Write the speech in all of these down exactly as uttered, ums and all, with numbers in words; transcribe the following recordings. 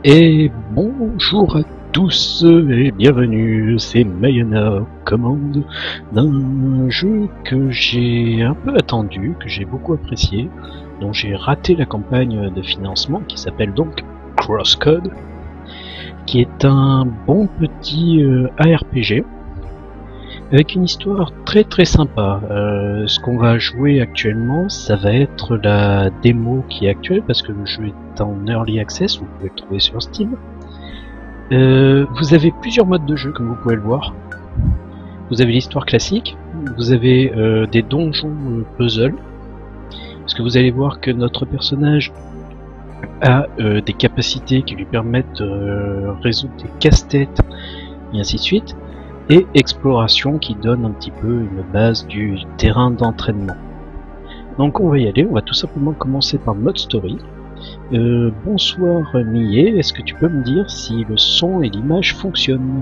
Et bonjour à tous et bienvenue, c'est Mayana commande d'un jeu que j'ai un peu attendu, que j'ai beaucoup apprécié, dont j'ai raté la campagne de financement, qui s'appelle donc Crosscode, qui est un bon petit euh, A R P G avec une histoire très très sympa. Euh, ce qu'on va jouer actuellement, ça va être la démo qui est actuelle, parce que le jeu est en Early Access, vous pouvez le trouver sur Steam. Euh, vous avez plusieurs modes de jeu, comme vous pouvez le voir. Vous avez l'histoire classique, vous avez euh, des donjons euh, puzzle, parce que vous allez voir que notre personnage a euh, des capacités qui lui permettent de euh, résoudre des casse-têtes, et ainsi de suite, et exploration qui donne un petit peu une base du terrain d'entraînement. Donc on va y aller, on va tout simplement commencer par le mode story. Euh, bonsoir Millet, est-ce que tu peux me dire si le son et l'image fonctionnent?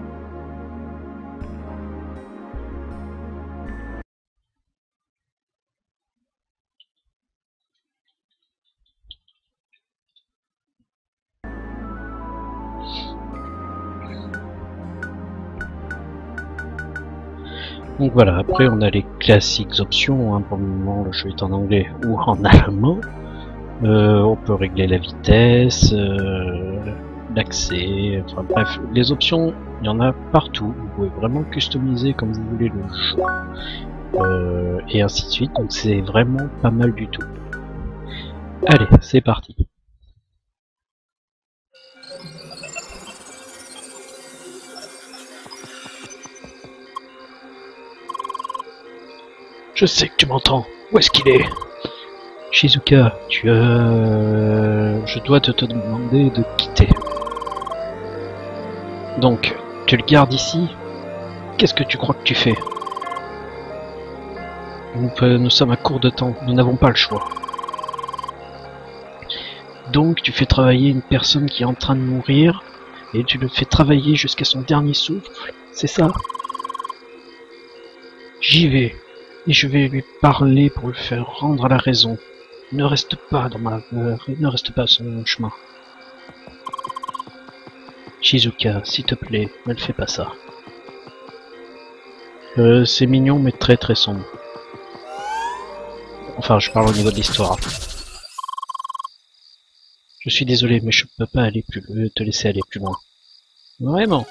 Donc voilà, après on a les classiques options, hein. Pour le moment le jeu est en anglais ou en allemand. Euh, on peut régler la vitesse, euh, l'accès, enfin bref, les options, il y en a partout, vous pouvez vraiment customiser comme vous voulez le jeu, euh, et ainsi de suite, donc c'est vraiment pas mal du tout. Allez, c'est parti. Je sais que tu m'entends, où est-ce qu'il est? Shizuka, tu as... Je dois te, te demander de quitter. Donc, tu le gardes ici? Qu'est-ce que tu crois que tu fais? Nous, nous sommes à court de temps, nous n'avons pas le choix. Donc, tu fais travailler une personne qui est en train de mourir, et tu le fais travailler jusqu'à son dernier souffle, c'est ça? J'y vais, et je vais lui parler pour le faire rendre à la raison. Ne reste pas dans ma... Euh, ne reste pas sur mon chemin. Shizuka, s'il te plaît, ne le fais pas ça. Euh, c'est mignon, mais très très sombre. Enfin, je parle au niveau de l'histoire. Je suis désolé, mais je peux pas aller plus, euh, te laisser aller plus loin. Vraiment.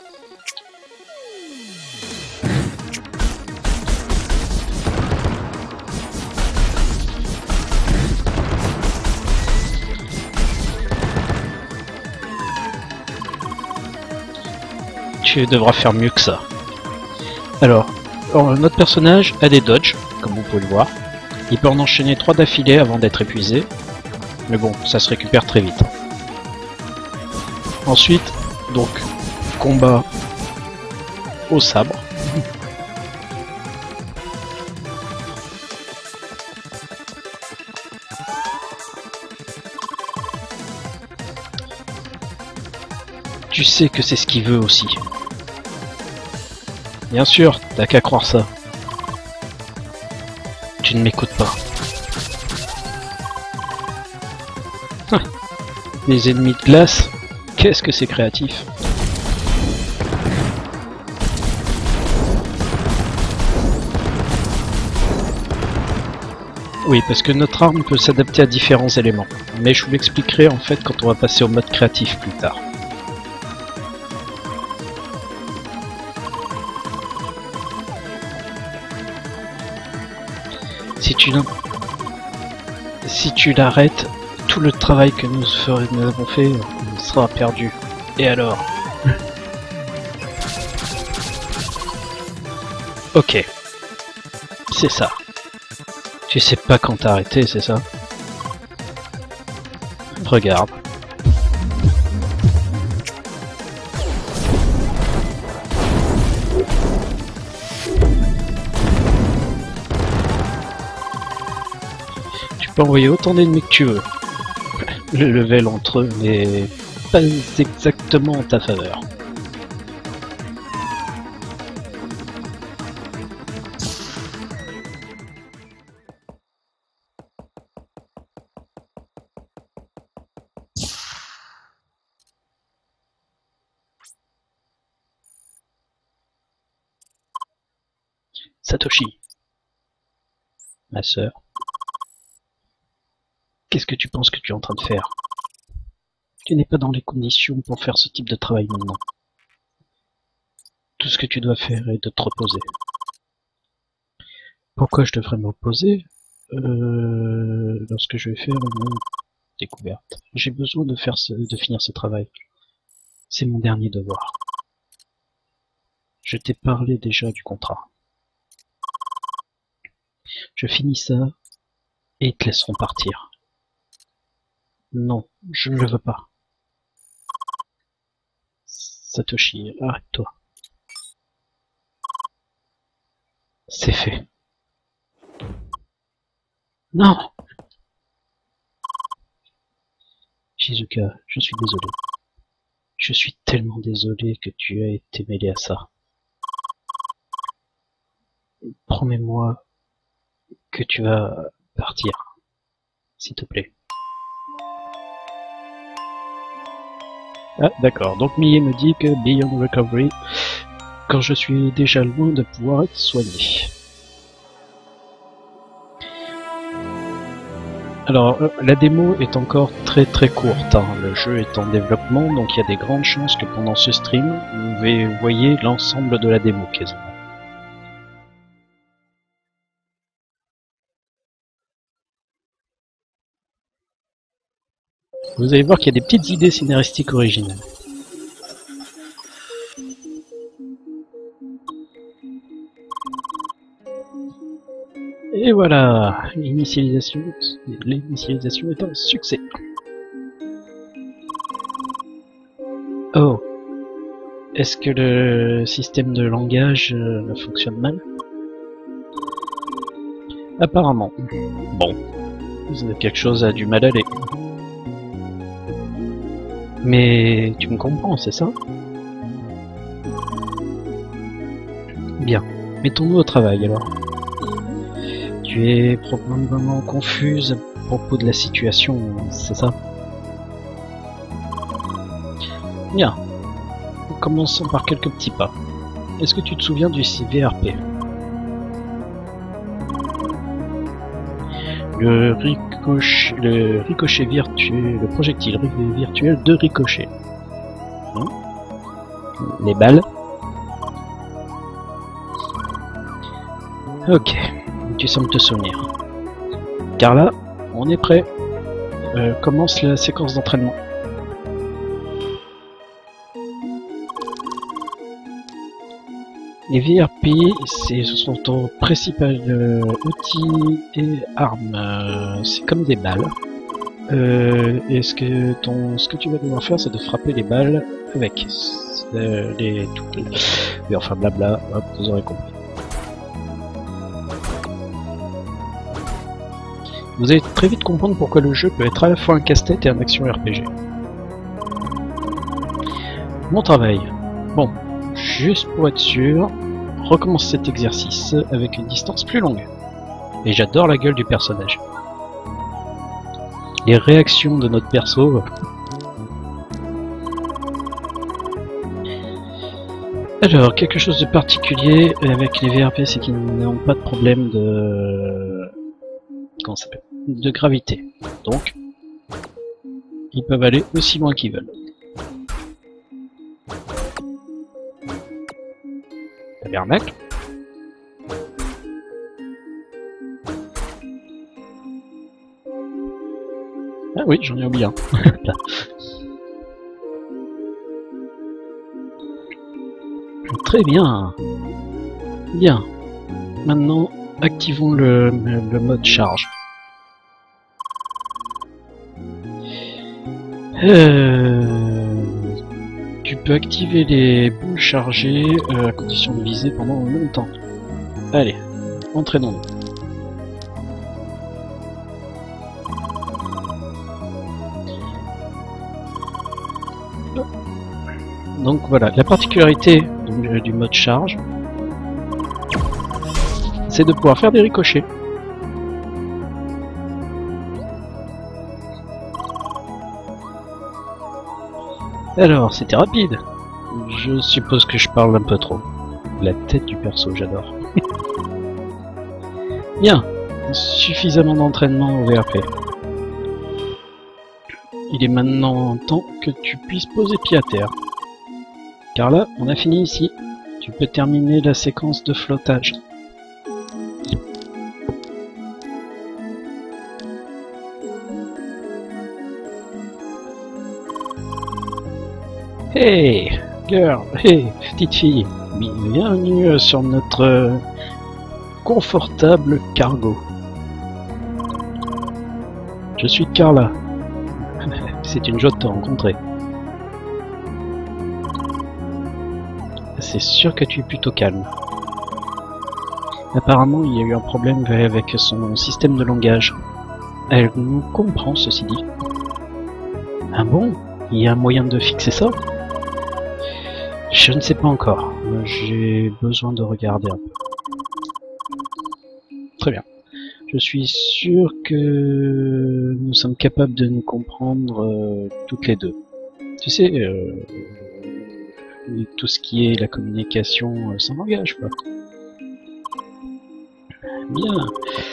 Tu devras faire mieux que ça. Alors, alors, notre personnage a des dodges, comme vous pouvez le voir. Il peut en enchaîner trois d'affilée avant d'être épuisé. Mais bon, ça se récupère très vite. Ensuite, donc, combat au sabre. Tu sais que c'est ce qu'il veut aussi. Bien sûr, t'as qu'à croire ça. Tu ne m'écoutes pas. Les ennemis de glace, qu'est-ce que c'est créatif. Oui, parce que notre arme peut s'adapter à différents éléments. Mais je vous l'expliquerai en fait quand on va passer au mode créatif plus tard. Si tu si tu l'arrêtes, tout le travail que nous, nous avons fait sera perdu. Et alors? Ok. C'est ça. Tu sais pas quand t'arrêter, c'est ça? Regarde. Tu peux envoyer autant d'ennemis que tu veux. Le level entre eux n'est pas exactement en ta faveur. Satoshi, ma sœur, qu'est-ce que tu penses que tu es en train de faire? Tu n'es pas dans les conditions pour faire ce type de travail maintenant. Tout ce que tu dois faire est de te reposer. Pourquoi je devrais me reposer euh, lorsque je vais faire une découverte? J'ai besoin de, faire ce, de finir ce travail. C'est mon dernier devoir. Je t'ai parlé déjà du contrat. Je finis ça et ils te laisseront partir. Non, je ne le veux pas. Satoshi, arrête-toi. C'est fait. Non! Shizuka, je suis désolé. Je suis tellement désolé que tu aies été mêlé à ça. Promets-moi que tu vas partir, s'il te plaît. Ah, d'accord. Donc Mie me dit que Beyond Recovery, quand je suis déjà loin de pouvoir être soigné. Alors, euh, la démo est encore très très courte, hein. Le jeu est en développement, donc il y a des grandes chances que pendant ce stream, vous voyez l'ensemble de la démo quasiment. Vous allez voir qu'il y a des petites idées scénaristiques originales. Et voilà, l'initialisation, l'initialisation est un succès. Oh, est-ce que le système de langage euh, fonctionne mal? Apparemment. Bon, vous avez quelque chose a du mal aller. Mais tu me comprends, c'est ça? Bien, mettons-nous au travail alors. Tu es probablement confuse à propos de la situation, c'est ça? Bien. Commençons par quelques petits pas. Est-ce que tu te souviens du V R P? Le ricochet, le ricochet virtuel, le projectile virtuel de ricochet. Hein? Les balles. Ok. Tu sembles te souvenir. Car là, on est prêt. Euh, commence la séquence d'entraînement. Les V R P, ce sont ton principal euh, outil et arme. Euh, c'est comme des balles. Euh, et ce que ton, ce que tu vas devoir faire, c'est de frapper les balles avec euh, les toutes. Les, enfin, blabla. Hop, vous aurez compris. Vous allez très vite comprendre pourquoi le jeu peut être à la fois un casse-tête et un action R P G. Mon travail. Bon, juste pour être sûr, recommence cet exercice avec une distance plus longue. Et j'adore la gueule du personnage. Les réactions de notre perso. Alors, quelque chose de particulier avec les V R P, c'est qu'ils n'ont pas de problème de... Comment ça s'appelle? De gravité. Donc, ils peuvent aller aussi loin qu'ils veulent. Tabernacle. Ah oui, j'en ai oublié un. Là. Très bien. Bien. Maintenant, activons le, le, le mode charge. Euh, tu peux activer les boules chargées euh, à condition de viser pendant longtemps. Allez, entraînons-nous. Donc voilà, la particularité du, du mode charge, c'est de pouvoir faire des ricochets. Alors, c'était rapide. Je suppose que je parle un peu trop. La tête du perso, j'adore. Bien, suffisamment d'entraînement au V R P. Il est maintenant temps que tu puisses poser pied à terre. Car là, on a fini ici. Tu peux terminer la séquence de flottage. Hey, girl, hey, petite fille, bienvenue sur notre confortable cargo. Je suis Carla. C'est une joie de te rencontrer. C'est sûr que tu es plutôt calme. Apparemment, il y a eu un problème avec son système de langage. Elle nous comprend, ceci dit. Ah bon? Il y a un moyen de fixer ça? Je ne sais pas encore. J'ai besoin de regarder un peu. Très bien. Je suis sûr que nous sommes capables de nous comprendre euh, toutes les deux. Tu sais, euh, tout ce qui est la communication euh, sans langage, quoi. Bien.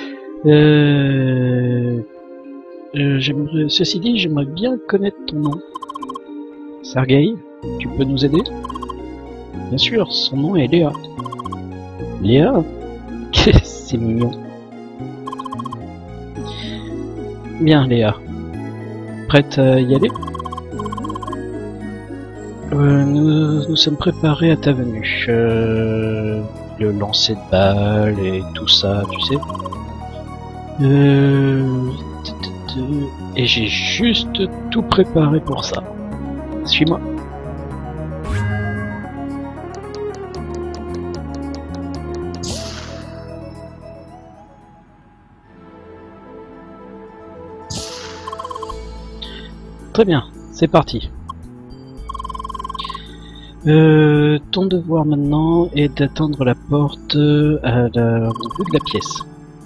Euh, euh, ceci dit, j'aimerais bien connaître ton nom. Sergueï, tu peux nous aider? Bien sûr, son nom est Léa. Léa? C'est mignon. Bien, Léa. Prête à y aller? euh, nous, nous sommes préparés à ta venue. Euh, le lancer de balles et tout ça, tu sais. Euh, et j'ai juste tout préparé pour ça. Suis-moi. Très bien, c'est parti. Euh, ton devoir maintenant est d'atteindre la porte à la, au bout de la pièce.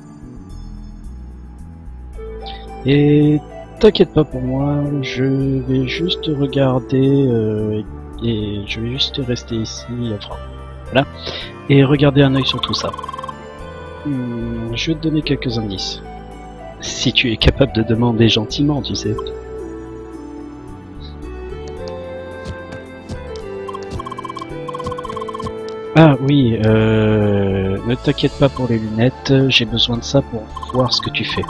Et t'inquiète pas pour moi, je vais juste regarder euh, et je vais juste rester ici, enfin, voilà, et regarder un œil sur tout ça. Hmm, je vais te donner quelques indices. Si tu es capable de demander gentiment, tu sais. Ah oui, euh, ne t'inquiète pas pour les lunettes, j'ai besoin de ça pour voir ce que tu fais.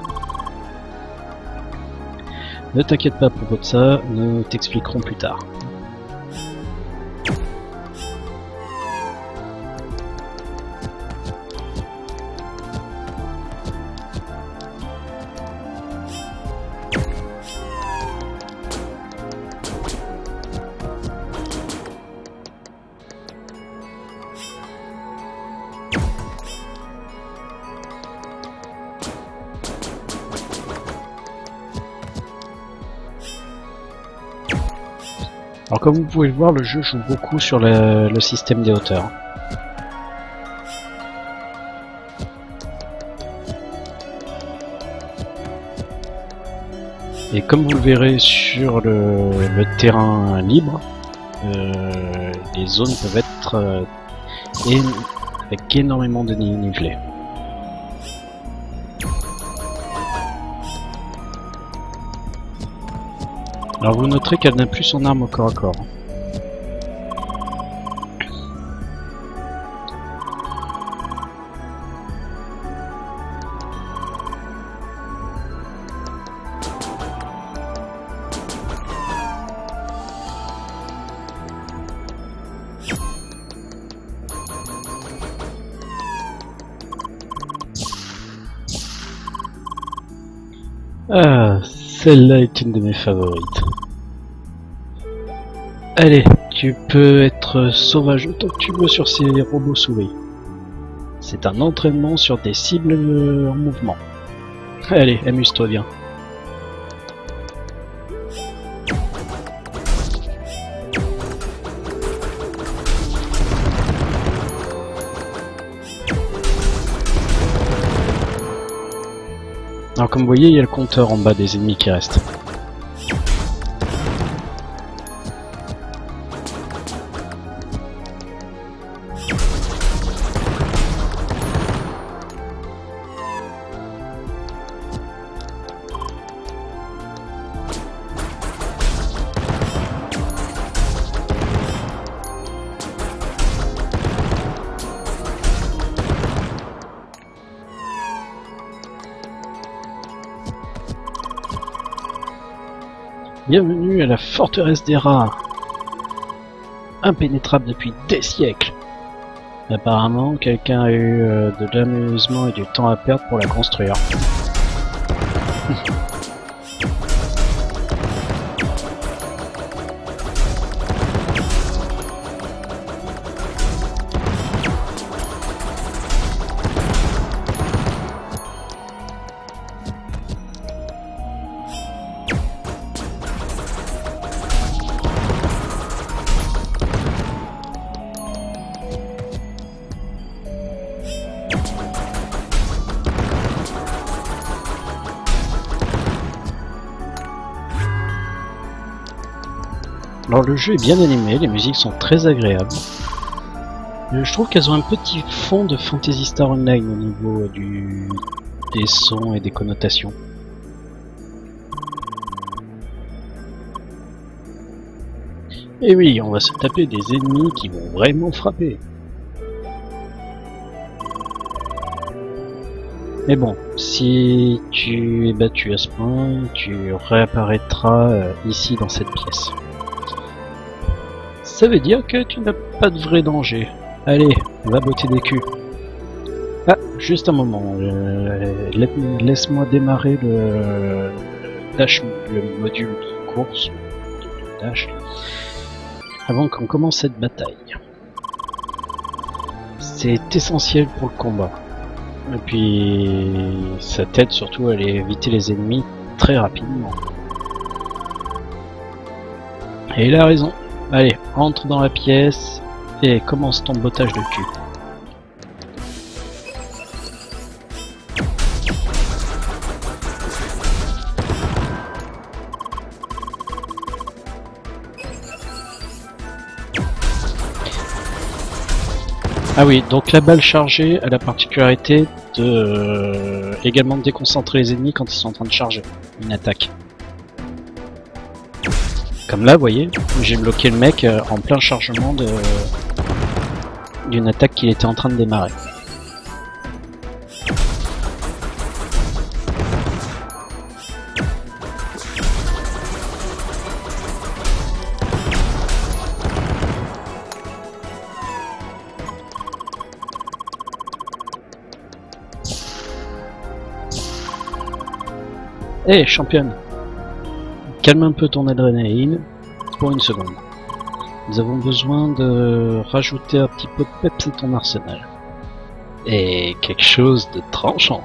Ne t'inquiète pas pour ça, nous t'expliquerons plus tard. Alors comme vous pouvez le voir, le jeu joue beaucoup sur le, le système des hauteurs. Et comme vous le verrez sur le, le terrain libre, euh, les zones peuvent être euh, et, avec énormément de dénivelé. Alors vous noterez qu'elle n'a plus son arme au corps à corps. Ah, celle-là est une de mes favorites. Allez, tu peux être sauvage autant que tu veux sur ces robots souris. C'est un entraînement sur des cibles en mouvement. Allez, amuse-toi bien. Alors comme vous voyez, il y a le compteur en bas des ennemis qui restent. Bienvenue à la forteresse des rats. Impénétrable depuis des siècles. Apparemment, quelqu'un a eu euh, de l'amusement et du temps à perdre pour la construire. Alors le jeu est bien animé, les musiques sont très agréables. Euh, je trouve qu'elles ont un petit fond de Phantasy Star Online au niveau du... des sons et des connotations. Et oui, on va se taper des ennemis qui vont vraiment frapper. Mais bon, si tu es battu à ce point, tu réapparaîtras euh, ici dans cette pièce. Ça veut dire que tu n'as pas de vrai danger. Allez, va botter des culs. Ah, juste un moment. Euh, Laisse-moi démarrer le dash, le module de course, de dash, avant qu'on commence cette bataille. C'est essentiel pour le combat. Et puis, ça t'aide surtout à aller éviter les ennemis très rapidement. Et il a raison. Allez, entre dans la pièce et commence ton bottage de cul. Ah oui, donc la balle chargée a la particularité de euh, également de déconcentrer les ennemis quand ils sont en train de charger une attaque. Comme là, vous voyez, j'ai bloqué le mec euh, en plein chargement de d'une attaque qu'il était en train de démarrer. Hé, hey, championne! Calme un peu ton adrénaline pour une seconde. Nous avons besoin de rajouter un petit peu de peps à ton arsenal. Et quelque chose de tranchant.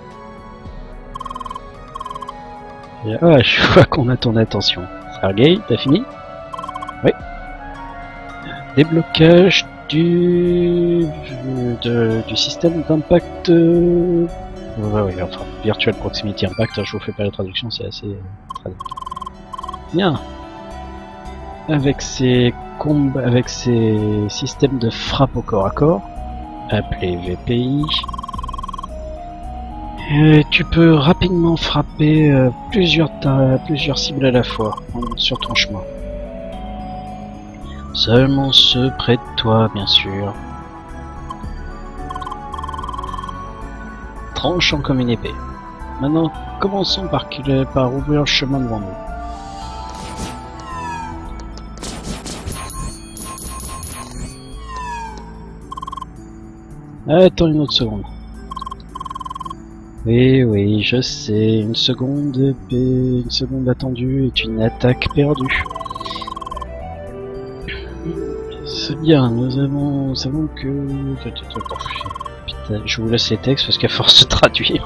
Et ah, je vois qu'on a ton attention. Sergei, t'as fini? Oui. Déblocage du... De... du système d'impact... Ouais, ouais, enfin, Virtual Proximity Impact, je vous fais pas la traduction, c'est assez... Très... Bien. Avec ces combats, avec ces systèmes de frappe au corps à corps, appelés V P I, et tu peux rapidement frapper euh, plusieurs, plusieurs cibles à la fois sur ton chemin. Seulement ceux près de toi, bien sûr. Tranchant comme une épée. Maintenant, commençons par, par ouvrir le chemin devant nous. Attends une autre seconde. Oui, oui, je sais, une seconde, une seconde attendue est une attaque perdue. C'est bien, nous avons, nous savons que... Putain, je vous laisse les textes parce qu'à force de traduire...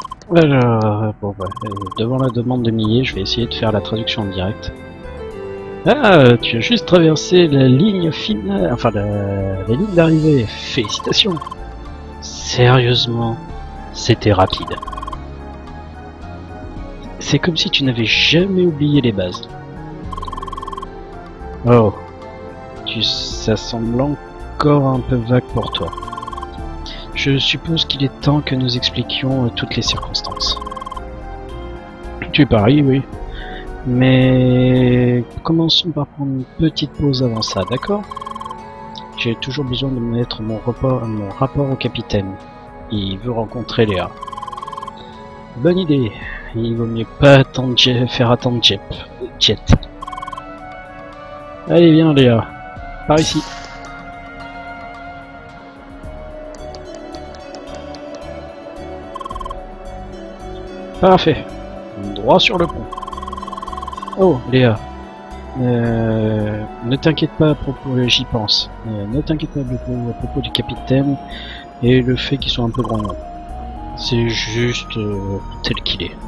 Alors, bon, bah, devant la demande de Millet, je vais essayer de faire la traduction en direct. Ah, tu as juste traversé la ligne finale, enfin la, la ligne d'arrivée. Félicitations. Sérieusement, c'était rapide. C'est comme si tu n'avais jamais oublié les bases. Oh, tu, ça semble encore un peu vague pour toi. Je suppose qu'il est temps que nous expliquions euh, toutes les circonstances. Tu paries, oui. Mais commençons par prendre une petite pause avant ça, d'accord? J'ai toujours besoin de mettre mon, report, mon rapport au capitaine. Il veut rencontrer Léa. Bonne idée. Il vaut mieux pas attendre Jet, faire attendre Jet. Jet. Allez, viens Léa. Par ici. Parfait. Droit sur le pont. Oh, Léa. Euh, ne t'inquiète pas à propos, j'y pense. Euh, ne t'inquiète pas à propos, à propos du capitaine et le fait qu'il soit un peu grand. C'est juste euh, tel qu'il est.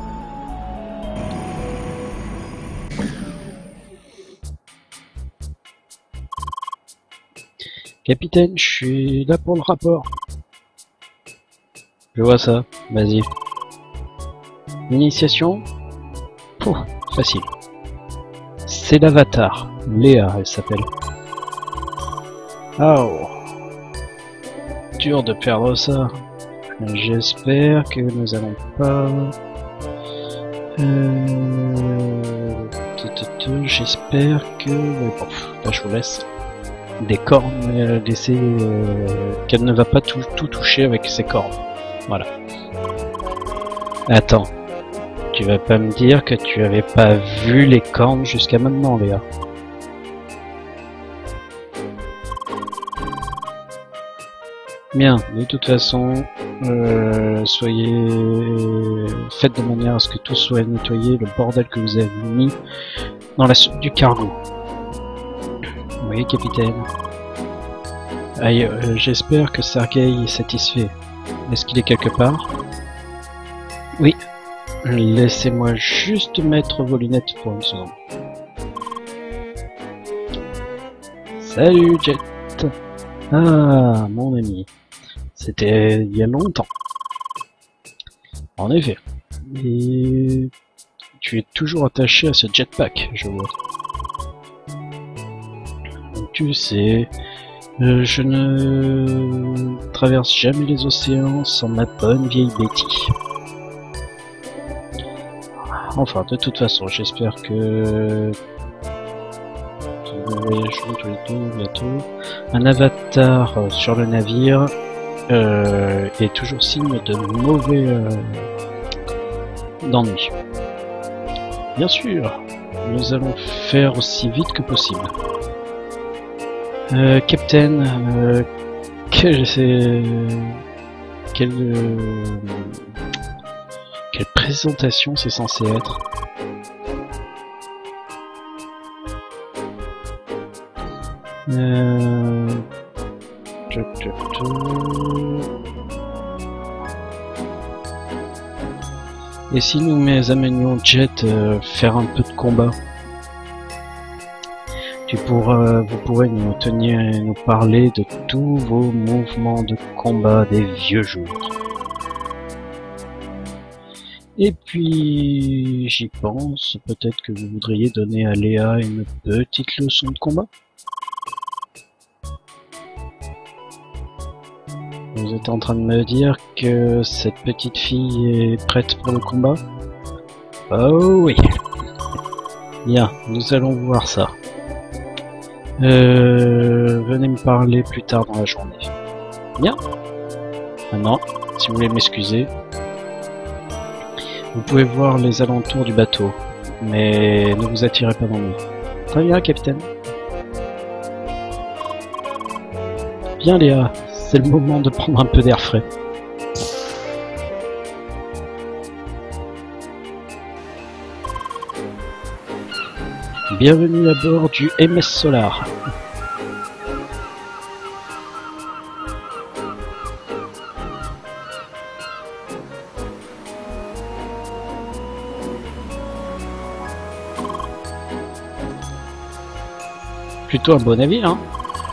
Capitaine, je suis là pour le rapport. Je vois ça. Vas-y. Initiation. Pouh, facile. C'est l'avatar. Léa, elle s'appelle. Oh. Dur de perdre ça. J'espère que nous allons pas... Euh... J'espère que... Bon, là je vous laisse. Des cornes, euh, laisser... Euh... qu'elle ne va pas tout, tout toucher avec ses cornes. Voilà. Attends. Tu vas pas me dire que tu avais pas vu les cornes jusqu'à maintenant, Léa. Bien, de toute façon, euh, soyez... faites de manière à ce que tout soit nettoyé, le bordel que vous avez mis dans la soupe du cargo. Oui, capitaine. Aïe, euh, j'espère que Sergei est satisfait. Est-ce qu'il est quelque part? Oui. Laissez-moi juste mettre vos lunettes pour une seconde. Salut, Jet. Ah, mon ami. C'était il y a longtemps. En effet. Et tu es toujours attaché à ce jetpack, je vois. Tu sais, euh, je ne traverse jamais les océans sans ma bonne vieille Betty. Enfin, de toute façon, j'espère que nous voyagerons tous les deux bientôt. Un avatar euh, sur le navire euh, est toujours signe de mauvais euh, d'ennui. Bien sûr, nous allons faire aussi vite que possible. Euh, Captain, euh, quel c'est quel euh, quelle présentation c'est censé être? Euh... Et si nous mais amenions Jet euh, faire un peu de combat? Tu pourras, vous pourrez nous tenir et nous parler de tous vos mouvements de combat des vieux jours. Et puis, j'y pense, peut-être que vous voudriez donner à Léa une petite leçon de combat? Vous êtes en train de me dire que cette petite fille est prête pour le combat? Oh oui. Bien, nous allons voir ça. Euh, venez me parler plus tard dans la journée. Bien. Maintenant, si vous voulez m'excuser, vous pouvez voir les alentours du bateau, mais ne vous attirez pas d'ennui. Très bien, capitaine. Bien, Léa, c'est le moment de prendre un peu d'air frais. Bienvenue à bord du M S Solar. plutôt un bon avis, hein.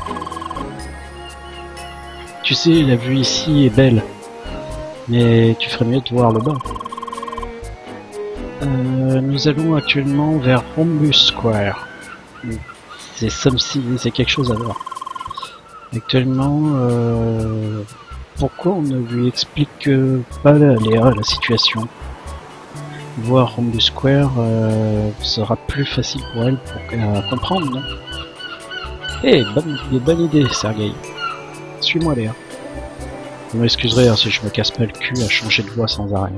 Tu sais, la vue ici est belle, mais tu ferais mieux de voir le bas. Euh, nous allons actuellement vers Rhombus Square. C'est c'est quelque chose à voir. Actuellement, euh, pourquoi on ne lui explique pas à Léa la situation? Voir Rhombus Square euh, sera plus facile pour elle pour euh, comprendre, non? Eh, hey, bonne, bonne idée, Sergei. Suis-moi, Léa. Vous m'excuserez hein, si je me casse pas le cul à changer de voix sans arrêt.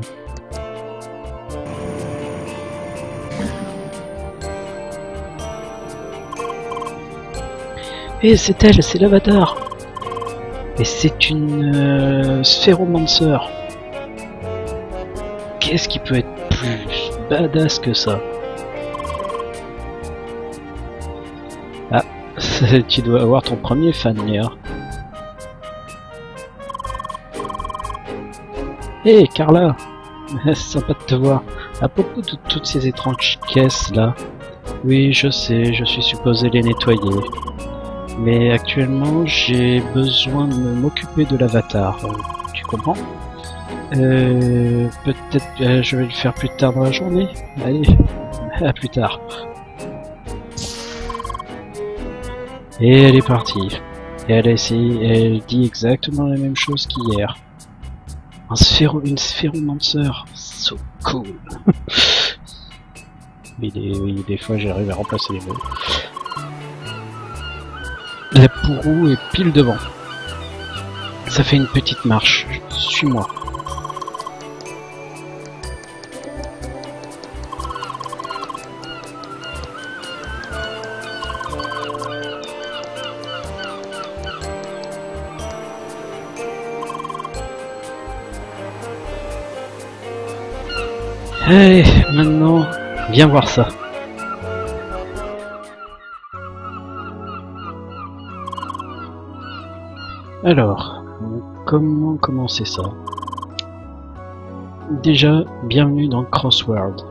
Eh, c'est elle, c'est l'avatar. Et c'est une euh, sphéromancer. Qu'est-ce qui peut être plus badass que ça? Ah, tu dois avoir ton premier fan, Léa. Hé, hey, Carla. C'est sympa de te voir. À propos de toutes ces étranges caisses là. Oui, je sais, je suis supposé les nettoyer. Mais actuellement, j'ai besoin de m'occuper de l'avatar. Tu comprends? Euh, peut-être euh, je vais le faire plus tard dans la journée. Allez, à plus tard. Et elle est partie. Et elle a essayé, elle dit exactement la même chose qu'hier. Un sphéro, une sphéromancer, so cool. oui, des, oui, des fois j'arrive à remplacer les mots. La Pourou est pile devant. Ça fait une petite marche. Suis-moi. Allez, maintenant, viens voir ça. Alors, comment commencer ça? Déjà, bienvenue dans Crossworld.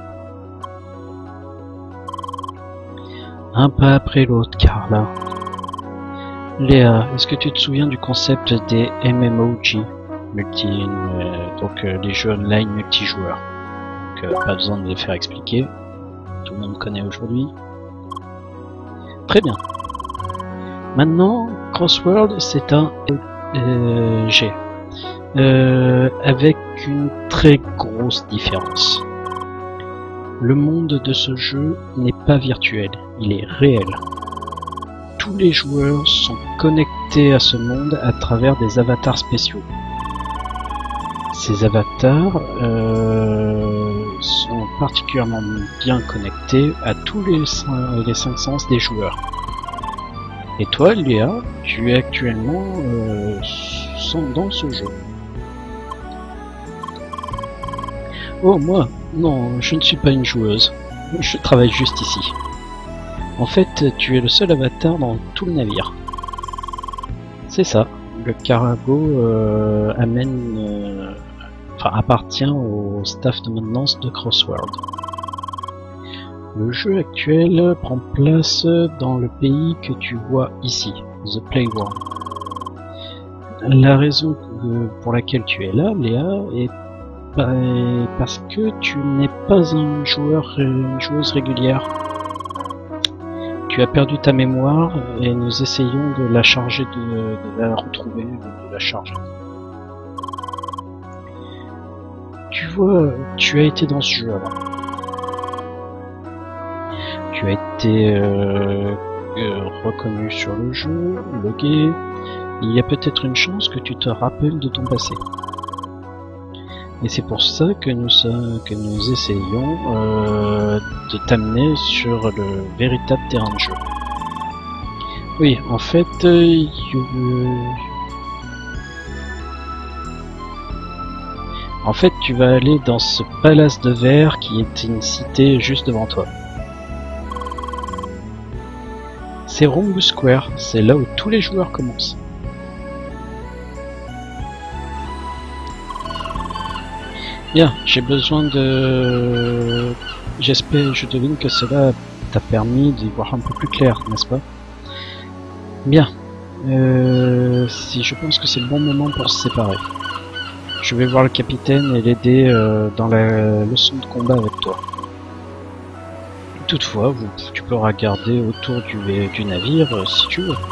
Un pas après l'autre, Carla. Léa, est-ce que tu te souviens du concept des M M O G, multi, euh, donc euh, les jeux online multijoueurs? Donc euh, pas besoin de les faire expliquer, tout le monde connaît aujourd'hui. Très bien. Maintenant, Crossworld, c'est un euh, G, euh, avec une très grosse différence. Le monde de ce jeu n'est pas virtuel, il est réel. Tous les joueurs sont connectés à ce monde à travers des avatars spéciaux. Ces avatars euh, sont particulièrement bien connectés à tous les, les cinq sens des joueurs. Et toi, Léa, tu es actuellement euh, dans ce jeu. Oh, moi? Non, je ne suis pas une joueuse. Je travaille juste ici. En fait, tu es le seul avatar dans tout le navire. C'est ça. Le cargo euh, amène, euh, enfin, appartient au staff de maintenance de Crossworld. Le jeu actuel prend place dans le pays que tu vois ici, The Playground. La raison pour laquelle tu es là, Léa, est parce que tu n'es pas un joueur, une joueuse régulière. Tu as perdu ta mémoire et nous essayons de la charger, de, de la retrouver, de la charger. Tu vois, tu as été dans ce jeu avant. Tu as été euh, euh, reconnu sur le jeu, logué. Il y a peut-être une chance que tu te rappelles de ton passé. Et c'est pour ça que nous, que nous essayons euh, de t'amener sur le véritable terrain de jeu. Oui, en fait, euh, you... en fait, tu vas aller dans ce palace de verre qui est une cité juste devant toi. C'est Rhombus Square, c'est là où tous les joueurs commencent. Bien, j'ai besoin de... J'espère, je devine que cela t'a permis d'y voir un peu plus clair, n'est-ce pas? Bien. Euh, si je pense que c'est le bon moment pour se séparer. Je vais voir le capitaine et l'aider euh, dans la leçon de combat avec toi. Toutefois, vous, tu peux regarder autour du, du navire euh, si tu veux.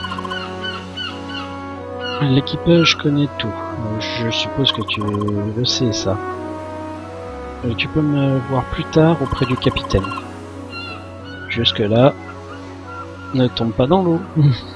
L'équipage connaît tout. Je suppose que tu le sais, ça. Euh, tu peux me voir plus tard auprès du capitaine. Jusque-là, ne tombe pas dans l'eau.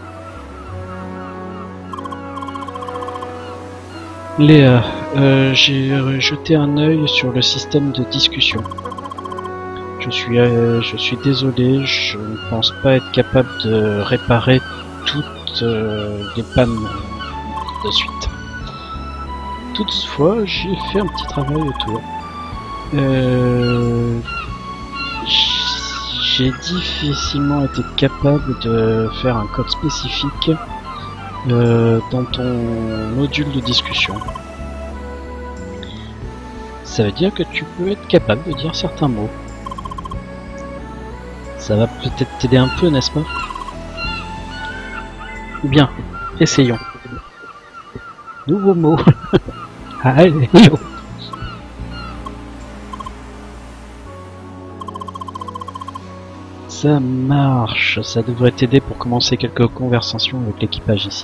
Léa, euh, j'ai jeté un œil sur le système de discussion. Je suis, euh, je suis désolé, je ne pense pas être capable de réparer toutes euh, les pannes de suite. Toutefois, j'ai fait un petit travail autour. Euh, j'ai difficilement été capable de faire un code spécifique euh, dans ton module de discussion. Ça veut dire que tu peux être capable de dire certains mots. Ça va peut-être t'aider un peu, n'est-ce pas? Bien, essayons. Nouveau mot. Allez, yo. Ça marche, ça devrait t'aider pour commencer quelques conversations avec l'équipage ici.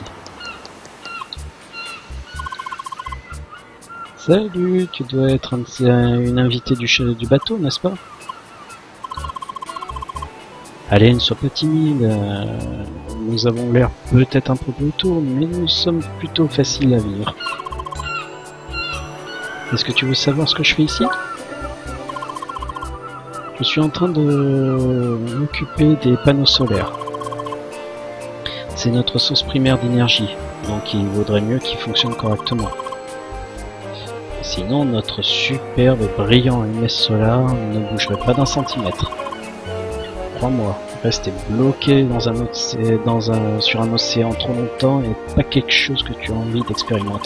Salut, tu dois être un, une invitée du, du bateau, n'est-ce pas? Allez, ne sois pas timide, euh, nous avons l'air peut-être un peu autour, mais nous sommes plutôt faciles à vivre. Est-ce que tu veux savoir ce que je fais ici? Je suis en train de m'occuper des panneaux solaires. C'est notre source primaire d'énergie, donc il vaudrait mieux qu'ils fonctionnent correctement. Sinon, notre superbe et brillant M S Solar ne bougerait pas d'un centimètre. Crois-moi, rester bloqué dans un océan, dans un, sur un océan trop longtemps n'est pas quelque chose que tu as envie d'expérimenter.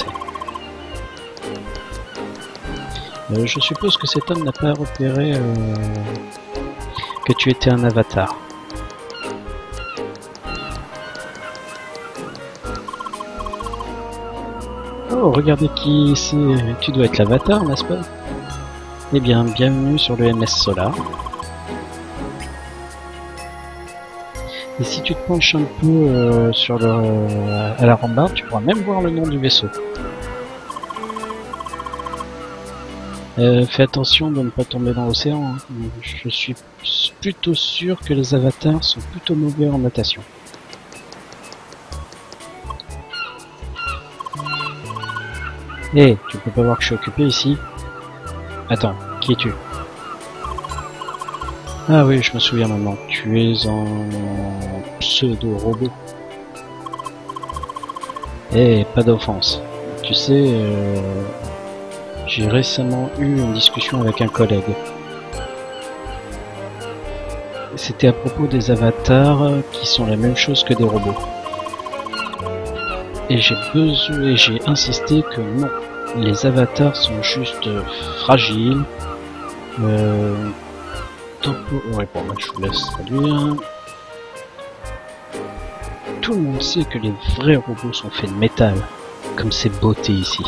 Euh, je suppose que cet homme n'a pas repéré euh, que tu étais un avatar. Oh, regardez qui c'est. Tu dois être l'avatar, n'est-ce pas? Eh bien, bienvenue sur le M S Solar. Et si tu te penches un peu euh, sur le, euh, à la rambarde, tu pourras même voir le nom du vaisseau. Euh, fais attention de ne pas tomber dans l'océan. Hein. Je suis plutôt sûr que les avatars sont plutôt mauvais en natation. Eh, hey, tu peux pas voir que je suis occupé ici? Attends, qui es-tu? Ah oui, je me souviens maintenant. Tu es en pseudo-robot. Eh, pas d'offense. Tu sais, euh, j'ai récemment eu une discussion avec un collègue. C'était à propos des avatars qui sont la même chose que des robots. Et j'ai besoin, et j'ai insisté que non, les avatars sont juste fragiles. Euh, Ouais, bon, bah, je vous laisse traduire. Tout le monde sait que les vrais robots sont faits de métal, comme c'est beauté ici.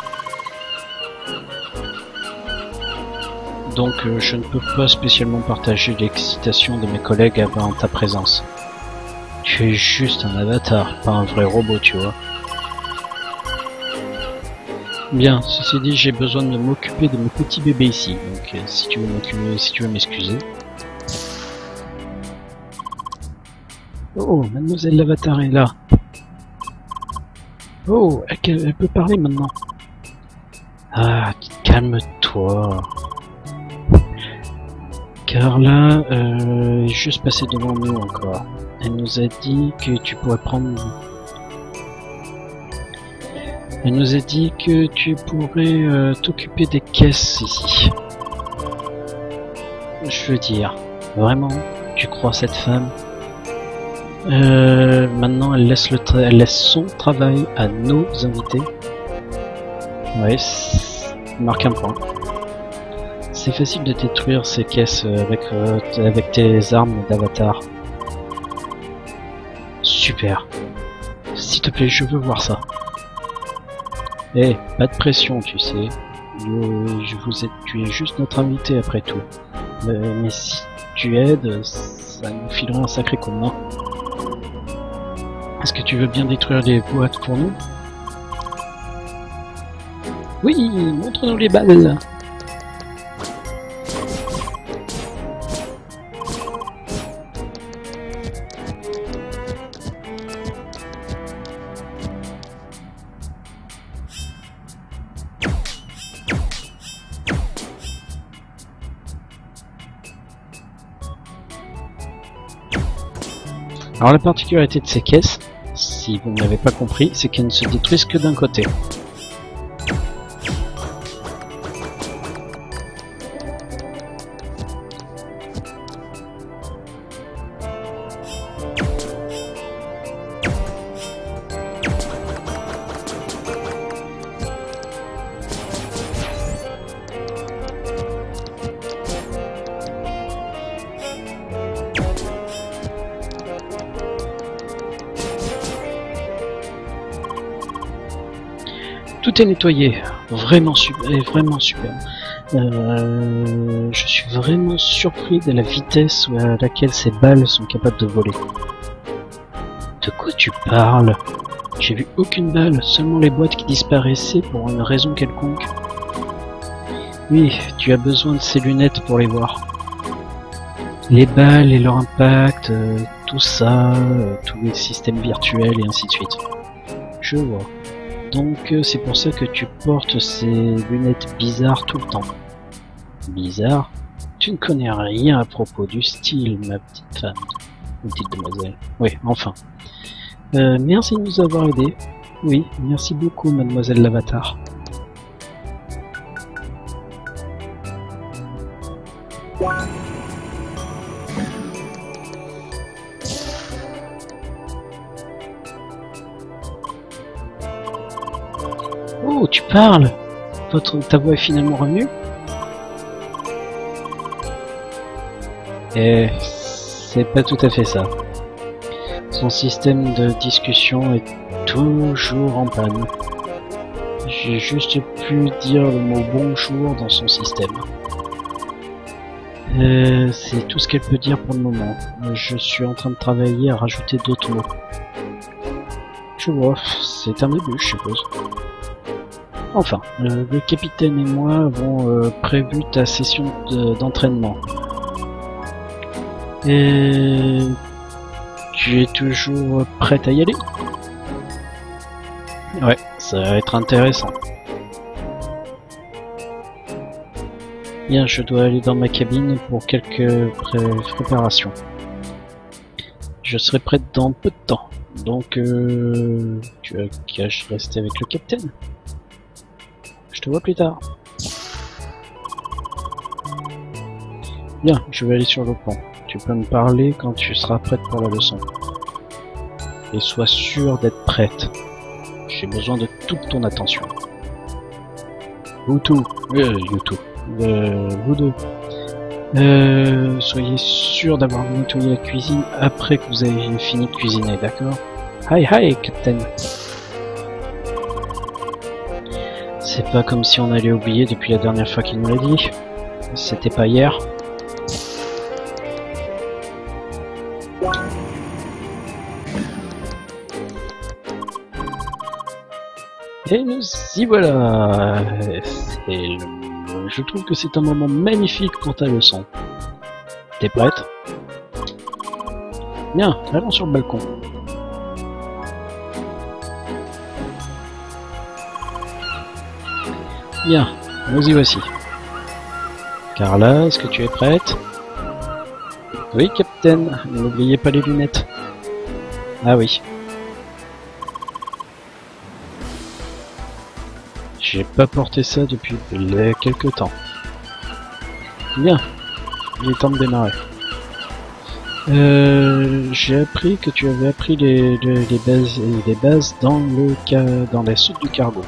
Donc euh, je ne peux pas spécialement partager l'excitation de mes collègues avant ta présence. Tu es juste un avatar, pas un vrai robot, tu vois. Bien, ceci dit, j'ai besoin de m'occuper de mes petits bébés ici, donc euh, si tu veux m'occuper, si tu veux m'excuser. Oh, mademoiselle l'avatar est là. Oh, elle, elle peut parler maintenant. Ah, calme-toi. Carla euh, est juste passée devant nous encore. Elle nous a dit que tu pourrais prendre... Elle nous a dit que tu pourrais euh, t'occuper des caisses ici. Je veux dire, vraiment, tu crois cette femme? euh, Maintenant, elle laisse, le tra elle laisse son travail à nos invités. Ouais, marque un point. C'est facile de détruire ces caisses avec, euh, avec tes armes d'avatar. Super. s'il te plaît, je veux voir ça. Eh, pas de pression, tu sais. Je, je vous ai, tu es juste notre invité après tout. Euh, mais si tu aides, ça nous filera un sacré coup de main. Est-ce que tu veux bien détruire les boîtes pour nous? Oui, montre-nous les balles. Alors la particularité de ces caisses, si vous ne l'avez pas compris, c'est qu'elles ne se détruisent que d'un côté. Tout est nettoyé, vraiment super, et vraiment super. Euh, je suis vraiment surpris de la vitesse à laquelle ces balles sont capables de voler. De quoi tu parles? J'ai vu aucune balle, seulement les boîtes qui disparaissaient pour une raison quelconque. Oui, tu as besoin de ces lunettes pour les voir. Les balles et leur impact, euh, tout ça, euh, tous les systèmes virtuels et ainsi de suite. Je vois. Donc euh, c'est pour ça que tu portes ces lunettes bizarres tout le temps. Bizarre? Tu ne connais rien à propos du style, ma petite femme. Ma petite demoiselle. Oui, enfin. Euh, merci de nous avoir aidés. Oui, merci beaucoup, mademoiselle l'Avatar. Oh, tu parles? Votre, ta voix est finalement revenue? Eh, c'est pas tout à fait ça. Son système de discussion est toujours en panne. J'ai juste pu dire le mot bonjour dans son système. Euh, c'est tout ce qu'elle peut dire pour le moment. Je suis en train de travailler à rajouter d'autres mots. Je vois, c'est un début, je suppose. Enfin, euh, le capitaine et moi avons euh, prévu ta session d'entraînement. Et tu es toujours prête à y aller? Ouais, ça va être intéressant. Bien, je dois aller dans ma cabine pour quelques pré préparations. Je serai prête dans peu de temps, donc euh, tu as qu'à rester avec le capitaine. Je te vois plus tard. Bien, je vais aller sur le pont. Tu peux me parler quand tu seras prête pour la leçon. Et sois sûr d'être prête. J'ai besoin de toute ton attention. Vous tous, euh, you two, euh, vous deux. Euh, soyez sûr d'avoir nettoyé la cuisine après que vous avez fini de cuisiner, d'accord? Hi hi, Captain. C'est pas comme si on allait oublier depuis la dernière fois qu'il nous l'a dit. C'était pas hier. Et nous y voilà. Le... Je trouve que c'est un moment magnifique pour ta leçon. T'es prête? Bien, allons sur le balcon. Bien, nous y voici. Carla, est-ce que tu es prête? Oui, capitaine, n'oubliez pas les lunettes. Ah oui. J'ai pas porté ça depuis quelques temps. Bien, il est temps de démarrer. Euh, j'ai appris que tu avais appris les, les, les bases, les bases dans le dans la soute du cargo.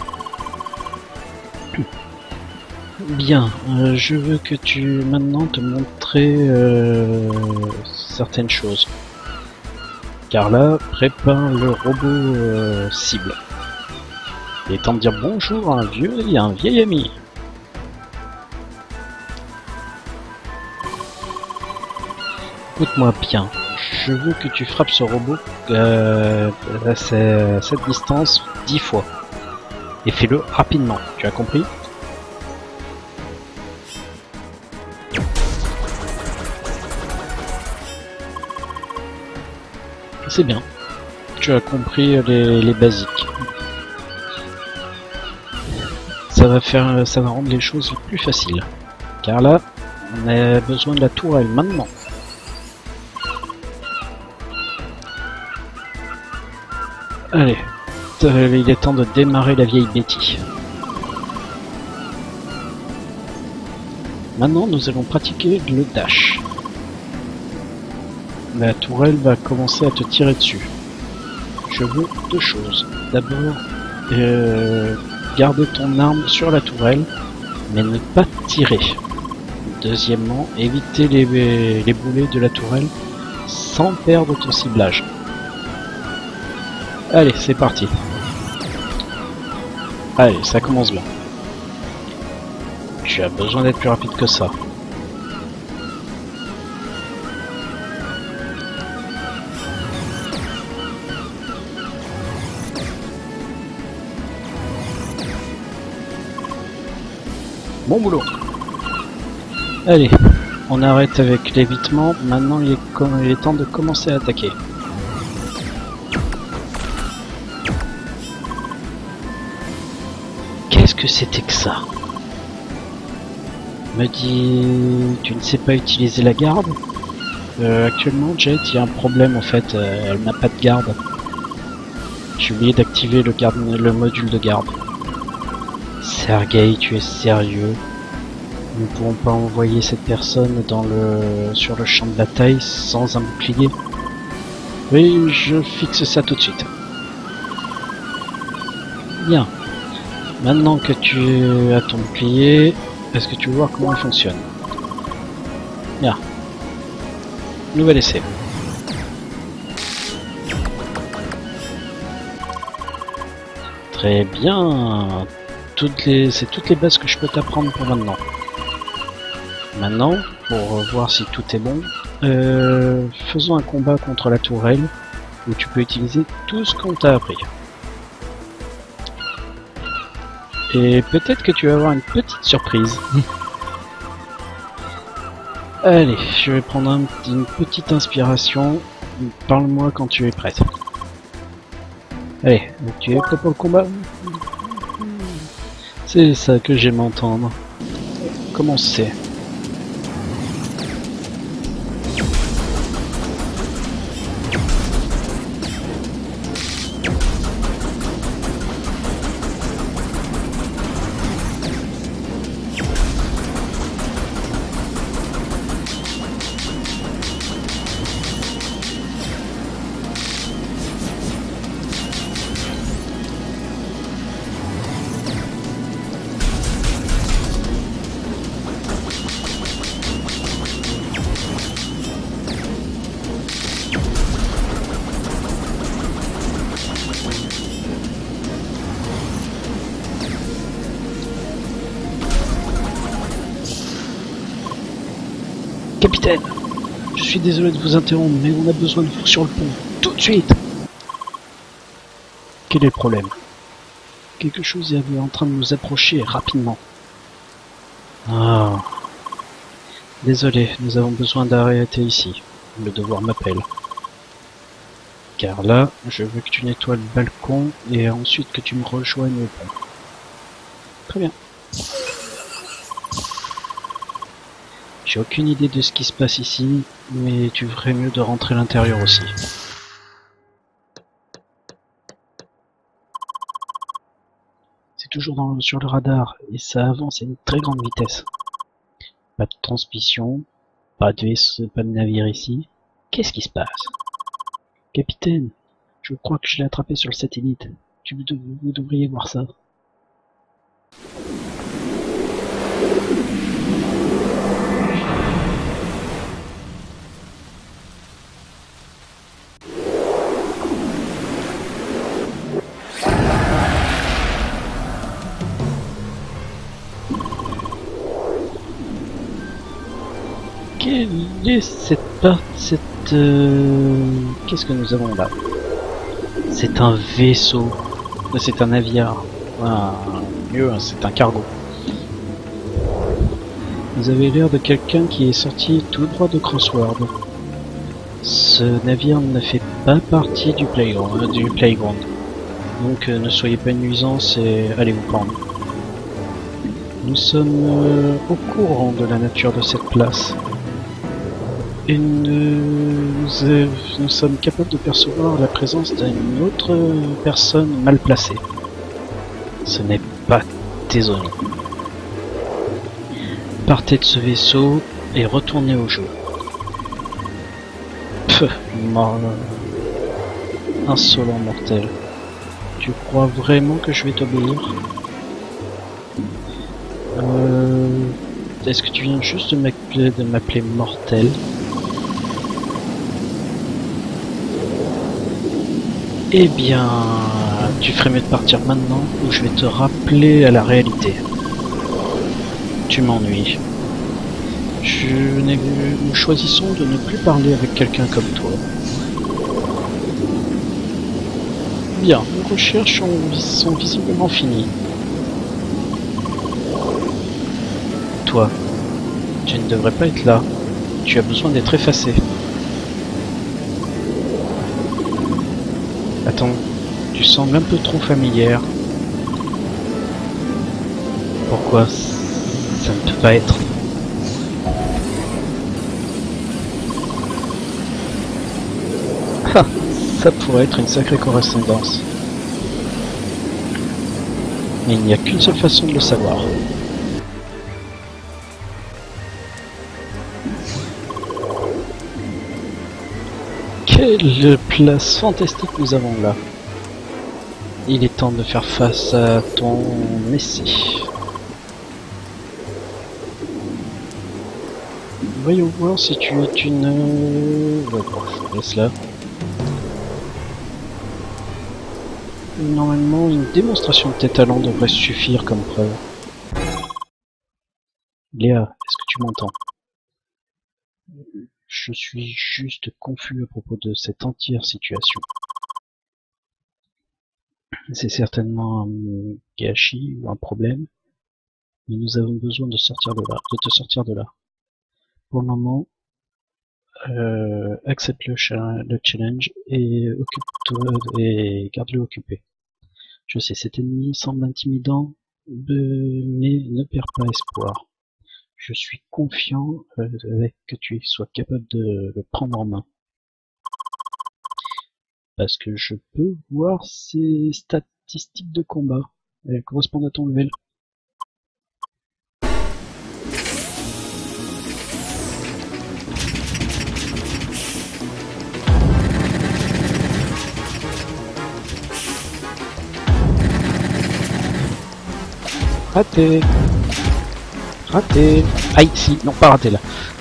Bien, euh, je veux que tu maintenant te montrer euh, certaines choses. Carla, prépare le robot euh, cible. Il est temps de dire bonjour à un vieux et un vieil ami. Écoute-moi bien, je veux que tu frappes ce robot euh, à cette distance dix fois. Et fais-le rapidement, tu as compris? C'est bien, tu as compris les, les basiques. Ça va faire, ça va rendre les choses plus faciles. Car là, on a besoin de la tourelle maintenant. Allez, il est temps de démarrer la vieille Betty. Maintenant, nous allons pratiquer le dash. La tourelle va commencer à te tirer dessus. Je veux deux choses. D'abord, euh, garder ton arme sur la tourelle, mais ne pas tirer. Deuxièmement, éviter les, les boulets de la tourelle sans perdre ton ciblage. Allez, c'est parti. Allez, ça commence bien. Tu as besoin d'être plus rapide que ça. Bon boulot. Allez, on arrête avec l'évitement. Maintenant, il est, il est temps de commencer à attaquer. Qu'est-ce que c'était que ça? Me dit, tu ne sais pas utiliser la garde? euh, Actuellement, Jet, il y a un problème en fait. Euh, elle n'a pas de garde. J'ai oublié d'activer le, garde, le module de garde. Sergei, tu es sérieux? Nous ne pouvons pas envoyer cette personne dans le sur le champ de bataille sans un bouclier? Oui, je fixe ça tout de suite. Bien. Maintenant que tu as ton bouclier, est-ce que tu veux voir comment il fonctionne? Bien. Nouvel essai. Très bien. Toutes les, c'est toutes les bases que je peux t'apprendre pour maintenant. Maintenant, pour voir si tout est bon, euh, faisons un combat contre la tourelle où tu peux utiliser tout ce qu'on t'a appris. Et peut-être que tu vas avoir une petite surprise. Allez, je vais prendre un, une petite inspiration. Parle-moi quand tu es prête. Allez, tu es prêt pour le combat? C'est ça que j'aime entendre. Comment c'est? Capitaine, je suis désolé de vous interrompre, mais on a besoin de vous sur le pont, tout de suite. Quel est le problème? Quelque chose est en train de nous approcher rapidement. Ah. Désolé, nous avons besoin d'arrêter ici. Le devoir m'appelle. Car là, je veux que tu nettoies le balcon et ensuite que tu me rejoignes au pont. Très bien. J'ai aucune idée de ce qui se passe ici, mais tu ferais mieux de rentrer à l'intérieur aussi. C'est toujours dans, sur le radar, et ça avance à une très grande vitesse. Pas de transmission, pas de vaisseau, pas de navire ici. Qu'est-ce qui se passe? Capitaine, je crois que je l'ai attrapé sur le satellite. Tu, vous devriez voir ça. Quelle est cette part... cette... Euh... Qu'est-ce que nous avons là? C'est un vaisseau. C'est un navire. Ah, mieux, c'est un cargo. Vous avez l'air de quelqu'un qui est sorti tout droit de Crossword. Ce navire ne fait pas partie du playground. Euh, du playground. Donc euh, ne soyez pas nuisants et allez vous prendre. Nous sommes euh, au courant de la nature de cette place. Et nous, euh, nous sommes capables de percevoir la présence d'une autre personne mal placée. Ce n'est pas désolant. Partez de ce vaisseau et retournez au jeu. Pff, mort. Insolent mortel. Tu crois vraiment que je vais t'obéir? Euh... Est-ce que tu viens juste de m'appeler de m'appeler mortel? Eh bien, tu ferais mieux de partir maintenant ou je vais te rappeler à la réalité. Tu m'ennuies. Je n'ai... Nous choisissons de ne plus parler avec quelqu'un comme toi. Bien, nos recherches sont, sont visiblement finies. Toi, tu ne devrais pas être là. Tu as besoin d'être effacé. Attends, tu sembles un peu trop familière. Pourquoi ça ne peut pas être? Ah, ça pourrait être une sacrée correspondance. Mais il n'y a qu'une seule façon de le savoir. Quelle place fantastique nous avons là. Il est temps de faire face à ton messie. Voyons voir si tu es une... Bon, je laisse là. Normalement, une démonstration de tes talents devrait suffire comme preuve. Léa, est-ce que tu m'entends? Je suis juste confus à propos de cette entière situation. C'est certainement un gâchis ou un problème, mais nous avons besoin de sortir de là, de te sortir de là. Pour le moment, euh, accepte le, le challenge et occupe-toi et garde-le occupé. Je sais, cet ennemi semble intimidant, mais ne perds pas espoir. Je suis confiant euh, avec que tu sois capable de le prendre en main. Parce que je peux voir ses statistiques de combat. Elles correspondent à ton level. Raté. Raté. Aïe, si, non, pas raté là.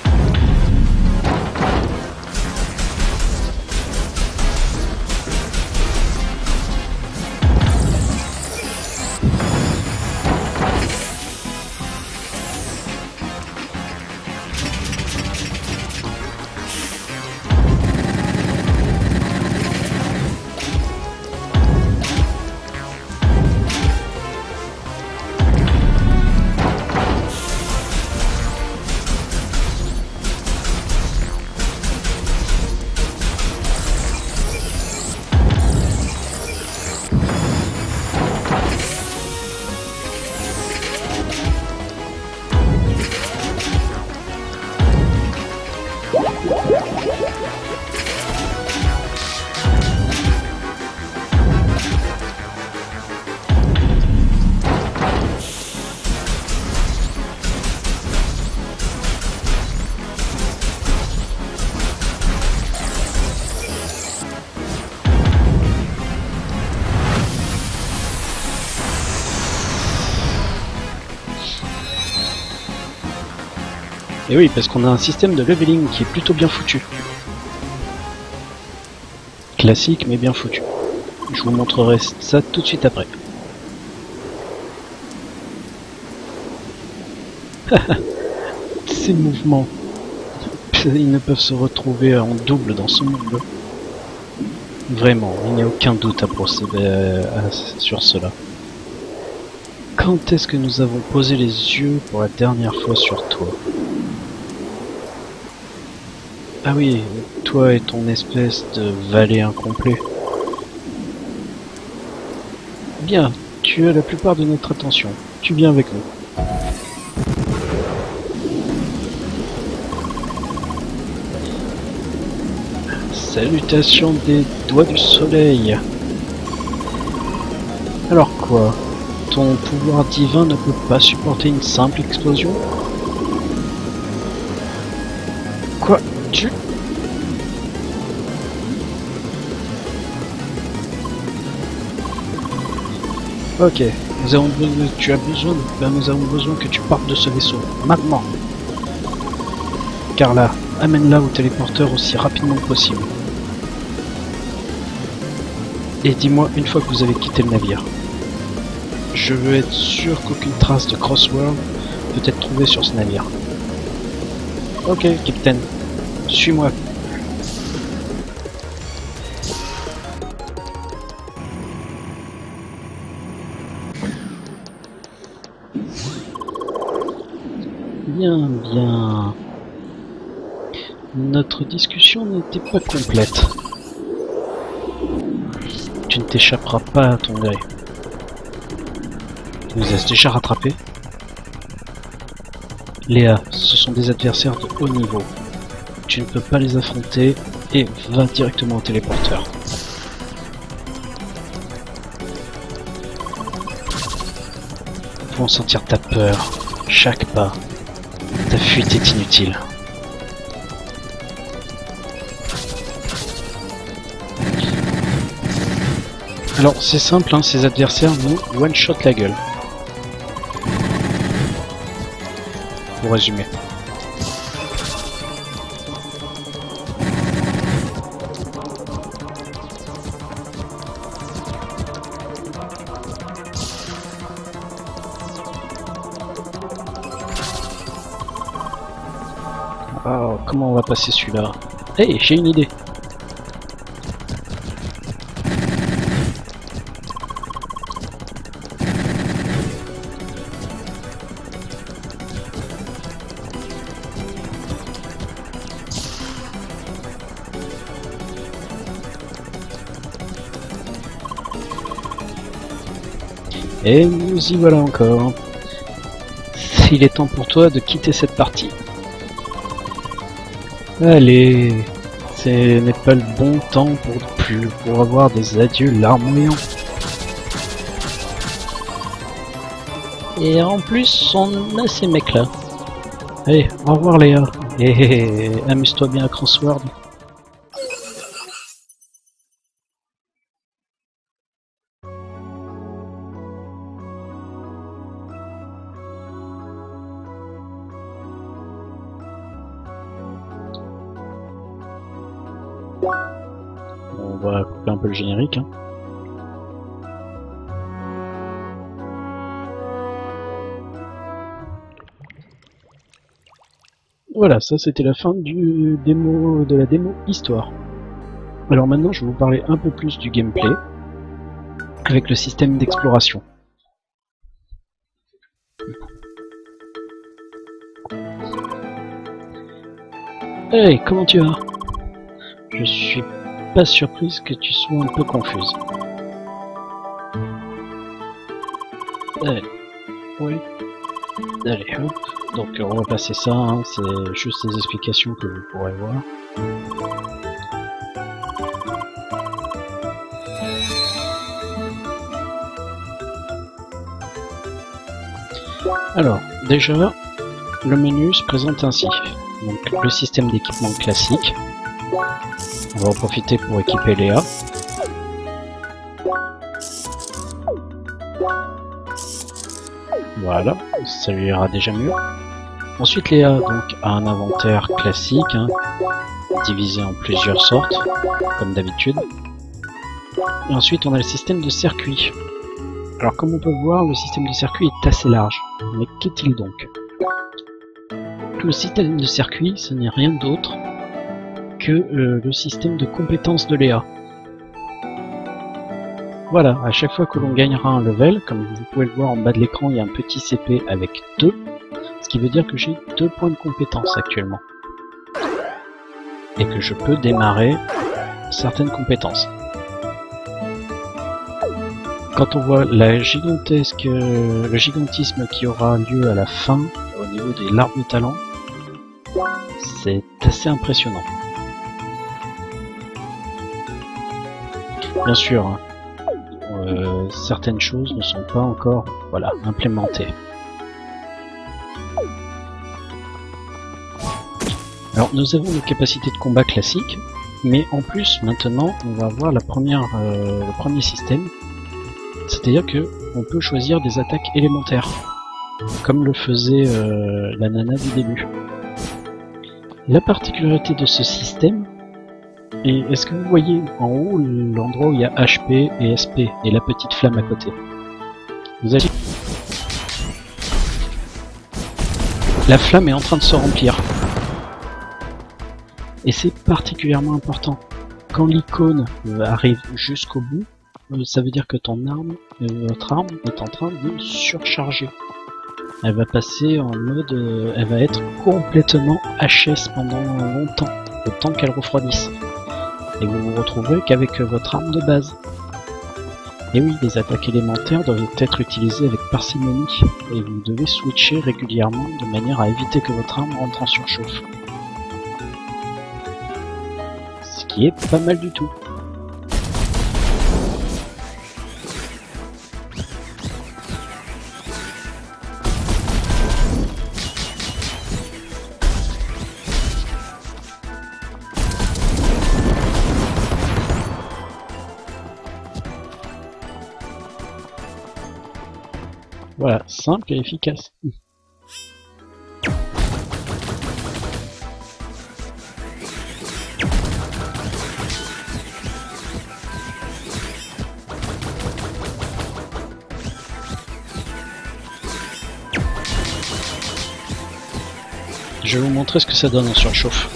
Et oui, parce qu'on a un système de leveling qui est plutôt bien foutu. Classique, mais bien foutu. Je vous montrerai ça tout de suite après. Ces mouvements. ils ne peuvent se retrouver en double dans ce monde. Vraiment, il n'y a aucun doute à procéder à, à, sur cela. Quand est-ce que nous avons posé les yeux pour la dernière fois sur toi? Ah oui, toi et ton espèce de valet incomplet. Bien, tu as la plupart de notre attention. Tu viens avec nous. Salutations des doigts du soleil. Alors quoi? Ton pouvoir divin ne peut pas supporter une simple explosion? Quoi? Tu... Ok, nous avons besoin, tu as besoin, ben nous avons besoin que tu partes de ce vaisseau, maintenant. Carla, amène-la au téléporteur aussi rapidement que possible. Et dis-moi une fois que vous avez quitté le navire. Je veux être sûr qu'aucune trace de Crossworld peut être trouvée sur ce navire. Ok, Capitaine. Suis-moi. Bien, bien. Notre discussion n'était pas complète. Tu ne t'échapperas pas à ton gré. Tu nous as déjà rattrapé? Léa, ce sont des adversaires de haut niveau. Tu ne peux pas les affronter et va directement au téléporteur. Nous pouvons sentir ta peur, chaque pas. Ta fuite est inutile. Alors c'est simple, hein, ces adversaires nous one-shot la gueule. Pour résumer. Oh, comment on va passer celui-là? Hey, j'ai une idée. Et nous y voilà encore. Il est temps pour toi de quitter cette partie. Allez, ce n'est pas le bon temps pour plus pour avoir des adieux larmoyants. Et en plus, on a ces mecs là. Allez, au revoir Léa. Et amuse-toi bien à Crossworld. On va couper un peu le générique. Hein. Voilà, ça c'était la fin du démo, de la démo Histoire. Alors maintenant je vais vous parler un peu plus du gameplay avec le système d'exploration. Hey, comment tu vas? Je suis pas surprise que tu sois un peu confuse. Allez, oui. Allez, hop. Donc on va passer ça, hein. C'est juste des explications que vous pourrez voir. Alors, déjà, le menu se présente ainsi. Donc le système d'équipement classique. On va en profiter pour équiper Léa. Voilà, ça lui ira déjà mieux. Ensuite Léa donc a un inventaire classique, hein, divisé en plusieurs sortes, comme d'habitude. Et ensuite on a le système de circuit. Alors comme on peut voir, le système de circuit est assez large. Mais qu'est-il donc? le système de circuit, ce n'est rien d'autre que euh, le système de compétences de Léa. Voilà, à chaque fois que l'on gagnera un level, comme vous pouvez le voir en bas de l'écran, il y a un petit C P avec deux, ce qui veut dire que j'ai deux points de compétence actuellement. Et que je peux démarrer certaines compétences. Quand on voit la gigantesque, le gigantisme qui aura lieu à la fin, au niveau des larves de talent, c'est assez impressionnant. Bien sûr, hein, euh, certaines choses ne sont pas encore voilà, implémentées. Alors nous avons une capacité de combat classique, mais en plus maintenant on va avoir la première, euh, le premier système, c'est-à-dire que on peut choisir des attaques élémentaires, comme le faisait euh, la nana du début. La particularité de ce système, et est-ce que vous voyez en haut l'endroit où il y a H P et S P et la petite flamme à côté? Vous avez... La flamme est en train de se remplir. Et c'est particulièrement important. Quand l'icône arrive jusqu'au bout, ça veut dire que ton arme, votre arme est en train de surcharger. Elle va passer en mode... Elle va être complètement H S pendant longtemps, le temps qu'elle refroidisse. Et vous vous retrouverez qu'avec votre arme de base. Et oui, les attaques élémentaires doivent être utilisées avec parcimonie, et vous devez switcher régulièrement de manière à éviter que votre arme rentre en surchauffe. Ce qui est pas mal du tout. Voilà, simple et efficace. Je vais vous montrer ce que ça donne en surchauffe.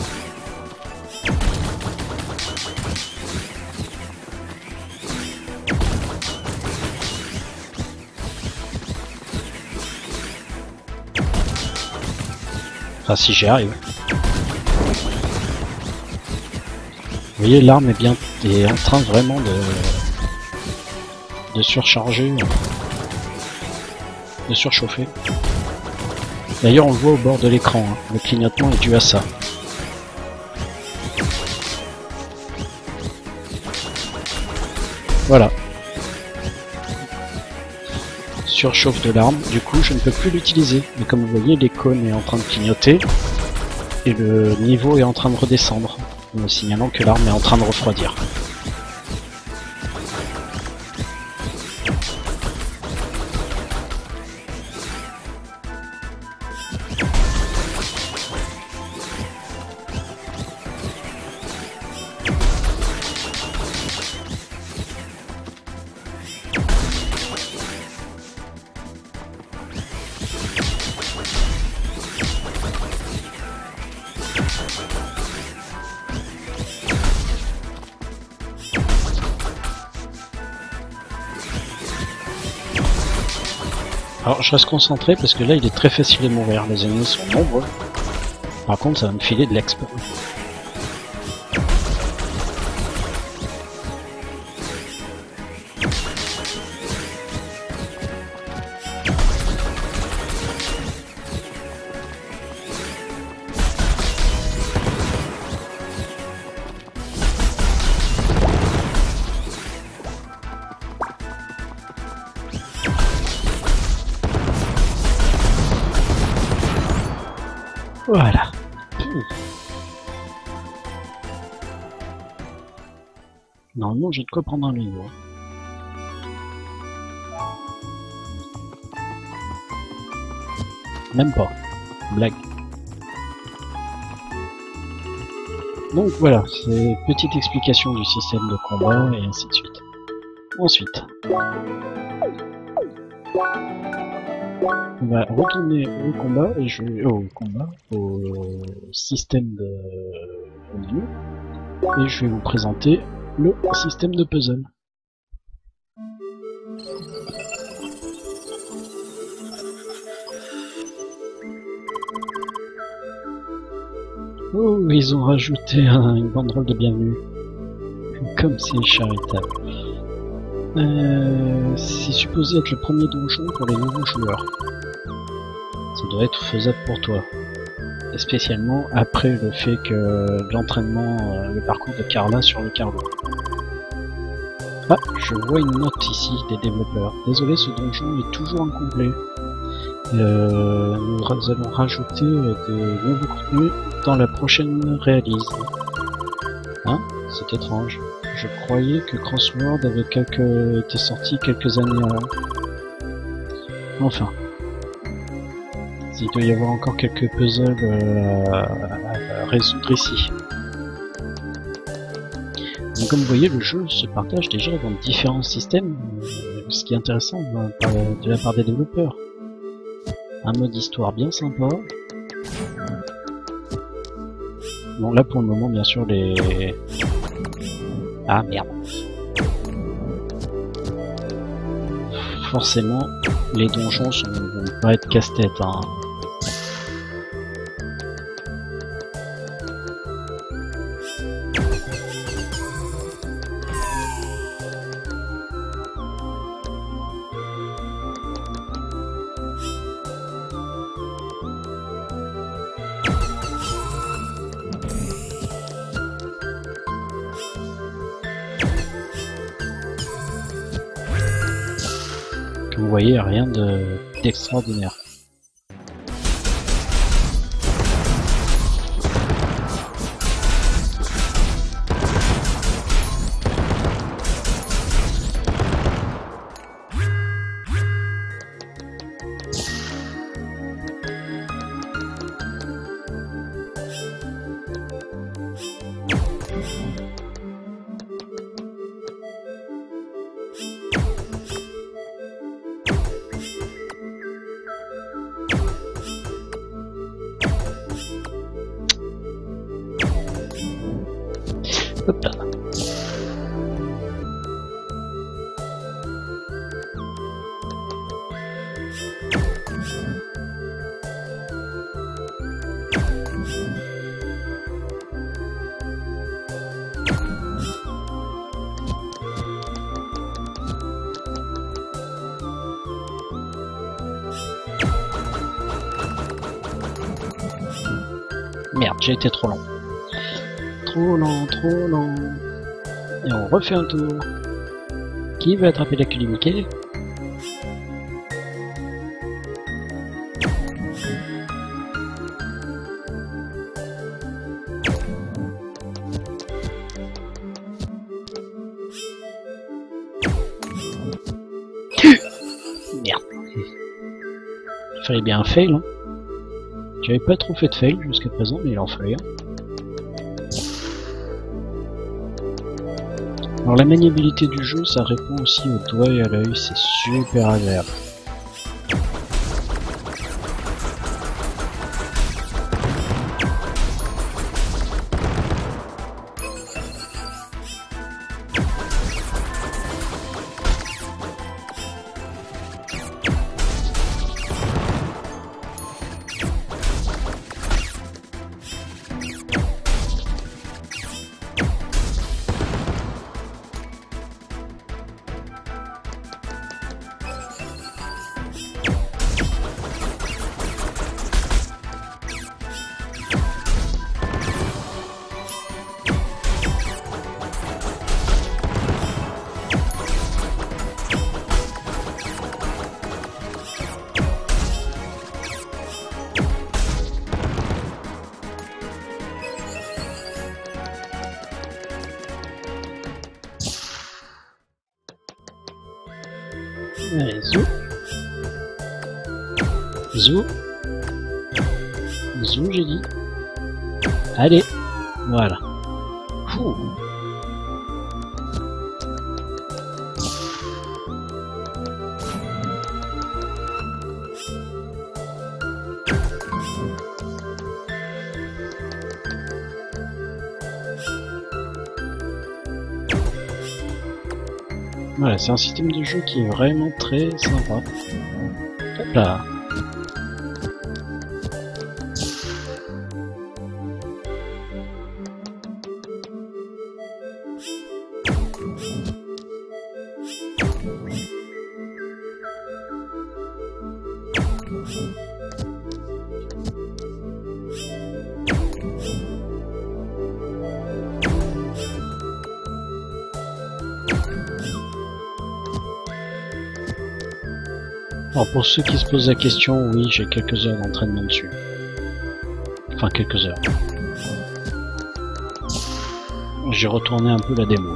Enfin, si j'y arrive. Vous voyez, l'arme est bien est en train vraiment de de surcharger, de surchauffer. D'ailleurs, on le voit au bord de l'écran, hein. Le clignotement est dû à ça. Voilà. Surchauffe de l'arme, du coup je ne peux plus l'utiliser. Mais comme vous voyez, l'icône est en train de clignoter et le niveau est en train de redescendre, me signalant que l'arme est en train de refroidir. Alors je reste concentré parce que là il est très facile de mourir, les ennemis sont nombreux. Par contre ça va me filer de l'exp. Voilà. Normalement j'ai de quoi prendre un niveau. Même pas. Blague. Donc voilà, c'est petite explication du système de combat et ainsi de suite. Ensuite. On va retourner au combat et je vais au combat, au système de au menu, et je vais vous présenter le système de puzzle. Oh, ils ont rajouté un, une banderole de bienvenue. Comme c'est charitable. Euh, c'est supposé être le premier donjon pour les nouveaux joueurs. Ça doit être faisable pour toi. Et spécialement après le fait que l'entraînement, euh, le parcours de Carla sur le carreau. Ah, je vois une note ici des développeurs. Désolé, ce donjon est toujours incomplet. Euh, nous allons rajouter euh, de nouveaux contenus dans la prochaine réalise. Hein? C'est étrange. Je croyais que Crossword avait quelques... été sorti quelques années avant. Enfin. Il doit y avoir encore quelques puzzles euh, à résoudre ici. Donc, comme vous voyez, le jeu se partage déjà dans différents systèmes, euh, ce qui est intéressant euh, de la part des développeurs. Un mode histoire bien sympa. Bon, là pour le moment, bien sûr, les... Ah merde. Forcément, les donjons sont... vont pas être casse-tête, hein. Vous voyez, rien de d'extraordinaire. Hop là. Merde, j'ai été trop long. Trop lent, trop lent. Et on refait un tour. Qui veut attraper la clé Mickey? Merde. Il fallait bien un fail, hein. J'avais pas trop fait de fail jusqu'à présent, mais il en fallait un. Alors la maniabilité du jeu, ça répond aussi au doigt et à l'œil, c'est super agréable. Allez, zou. Zou. Zou, j'ai dit. Allez, voilà. Ouh. Voilà, c'est un système de jeu qui est vraiment très sympa. Hop là. Alors pour ceux qui se posent la question, oui, j'ai quelques heures d'entraînement dessus. Enfin, quelques heures. J'ai retourné un peu la démo.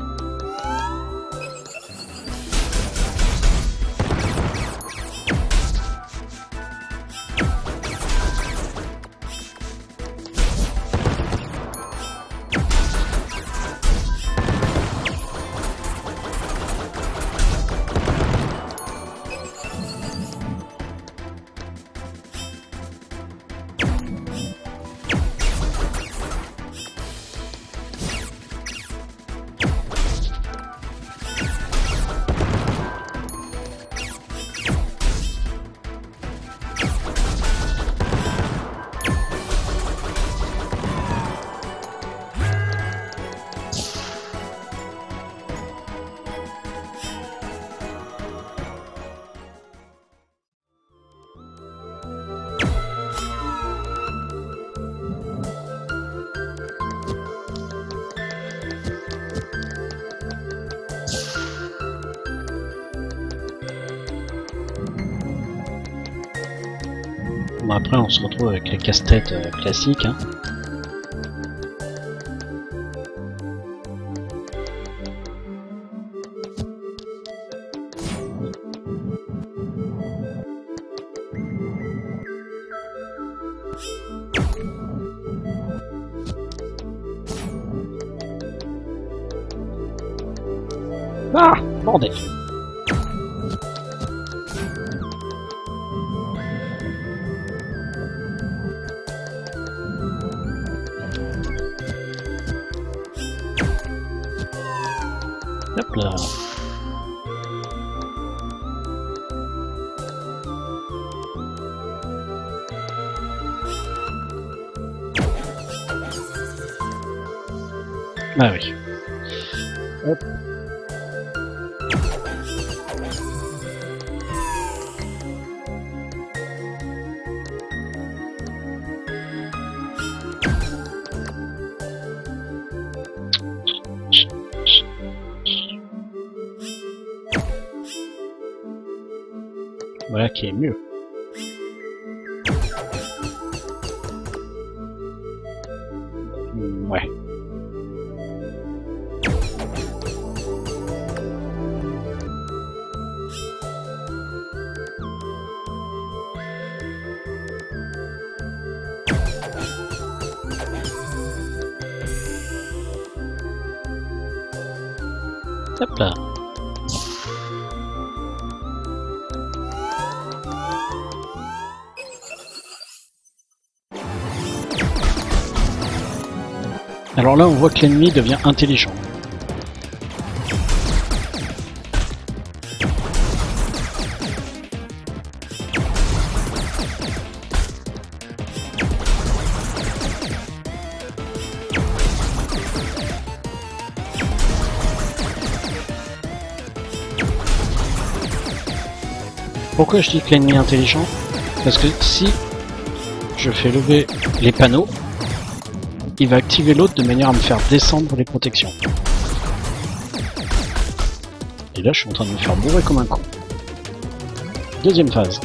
Bon, après on se retrouve avec les casse-têtes euh, classiques. Hein. Ah, bordel. Hop là. Ah oui. Hop. Voilà qui est mieux. Ouais. Hop là. Alors là, on voit que l'ennemi devient intelligent. Pourquoi je dis que l'ennemi est intelligent? Parce que si je fais lever les panneaux, il va activer l'autre de manière à me faire descendre les protections. Et là, je suis en train de me faire bourrer comme un con. Deuxième phase.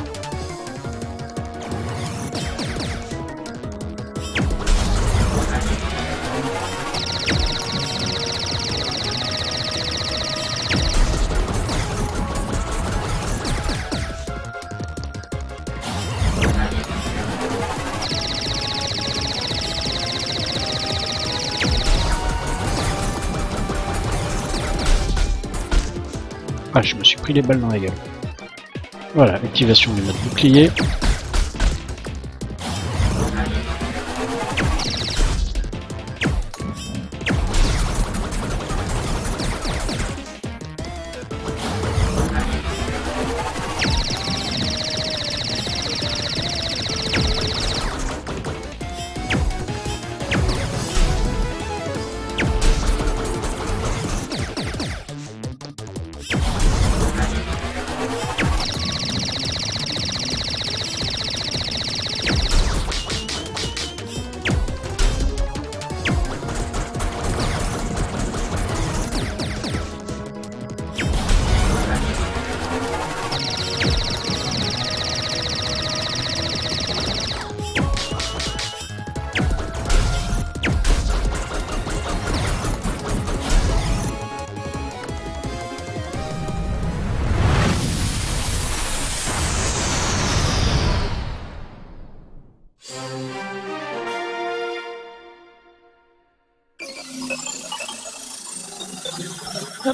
Ah, je me suis pris les balles dans la gueule. Voilà, activation du mode bouclier.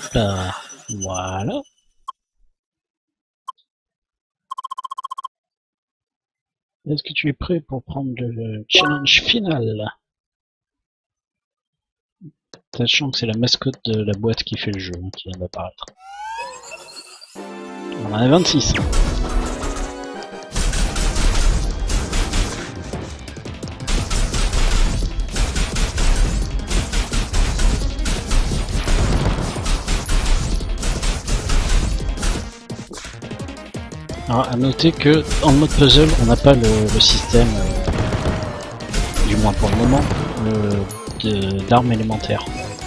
Hop là, voilà. Est-ce que tu es prêt pour prendre le challenge final? Sachant que c'est la mascotte de la boîte qui fait le jeu, hein, qui vient d'apparaître. On en a vingt-six. Alors, à noter que en mode puzzle, on n'a pas le, le système, euh, du moins pour le moment, euh, d'armes élémentaires.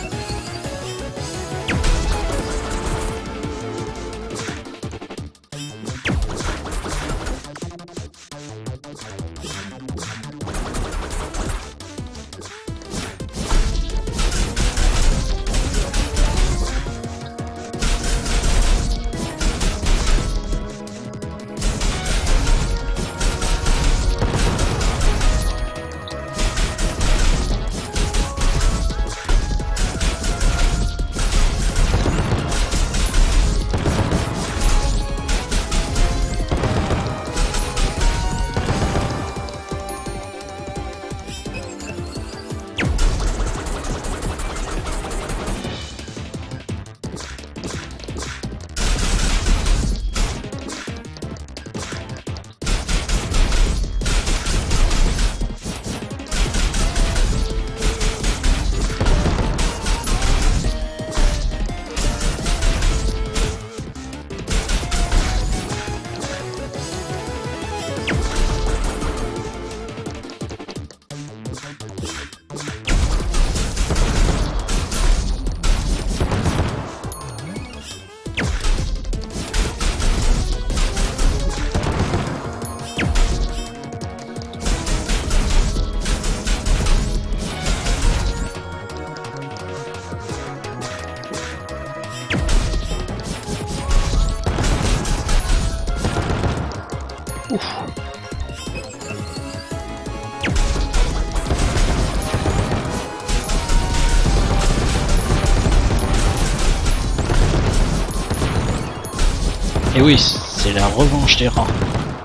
Et oui, c'est la revanche des rats.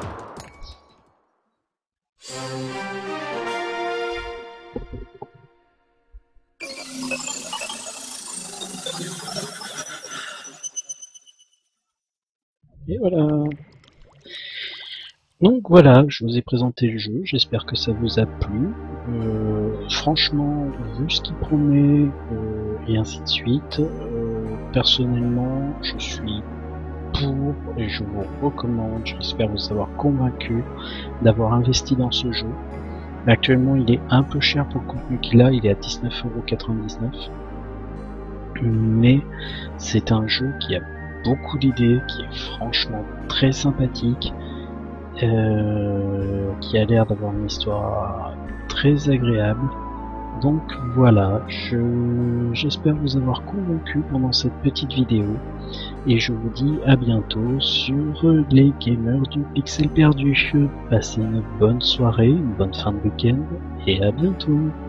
Et voilà. Donc voilà, je vous ai présenté le jeu, j'espère que ça vous a plu. Euh, franchement, vu ce qu'il promet, euh, et ainsi de suite, euh, personnellement, je suis pour et je vous recommande, j'espère vous avoir convaincu d'avoir investi dans ce jeu. Actuellement, il est un peu cher pour le contenu qu'il a, il est à dix-neuf euros quatre-vingt-dix-neuf. Mais c'est un jeu qui a beaucoup d'idées, qui est franchement très sympathique. Euh, qui a l'air d'avoir une histoire très agréable. Donc voilà, je j'espère vous avoir convaincu pendant cette petite vidéo et je vous dis à bientôt sur les gamers du Pixel Perdu. Passez une bonne soirée, une bonne fin de week-end et à bientôt.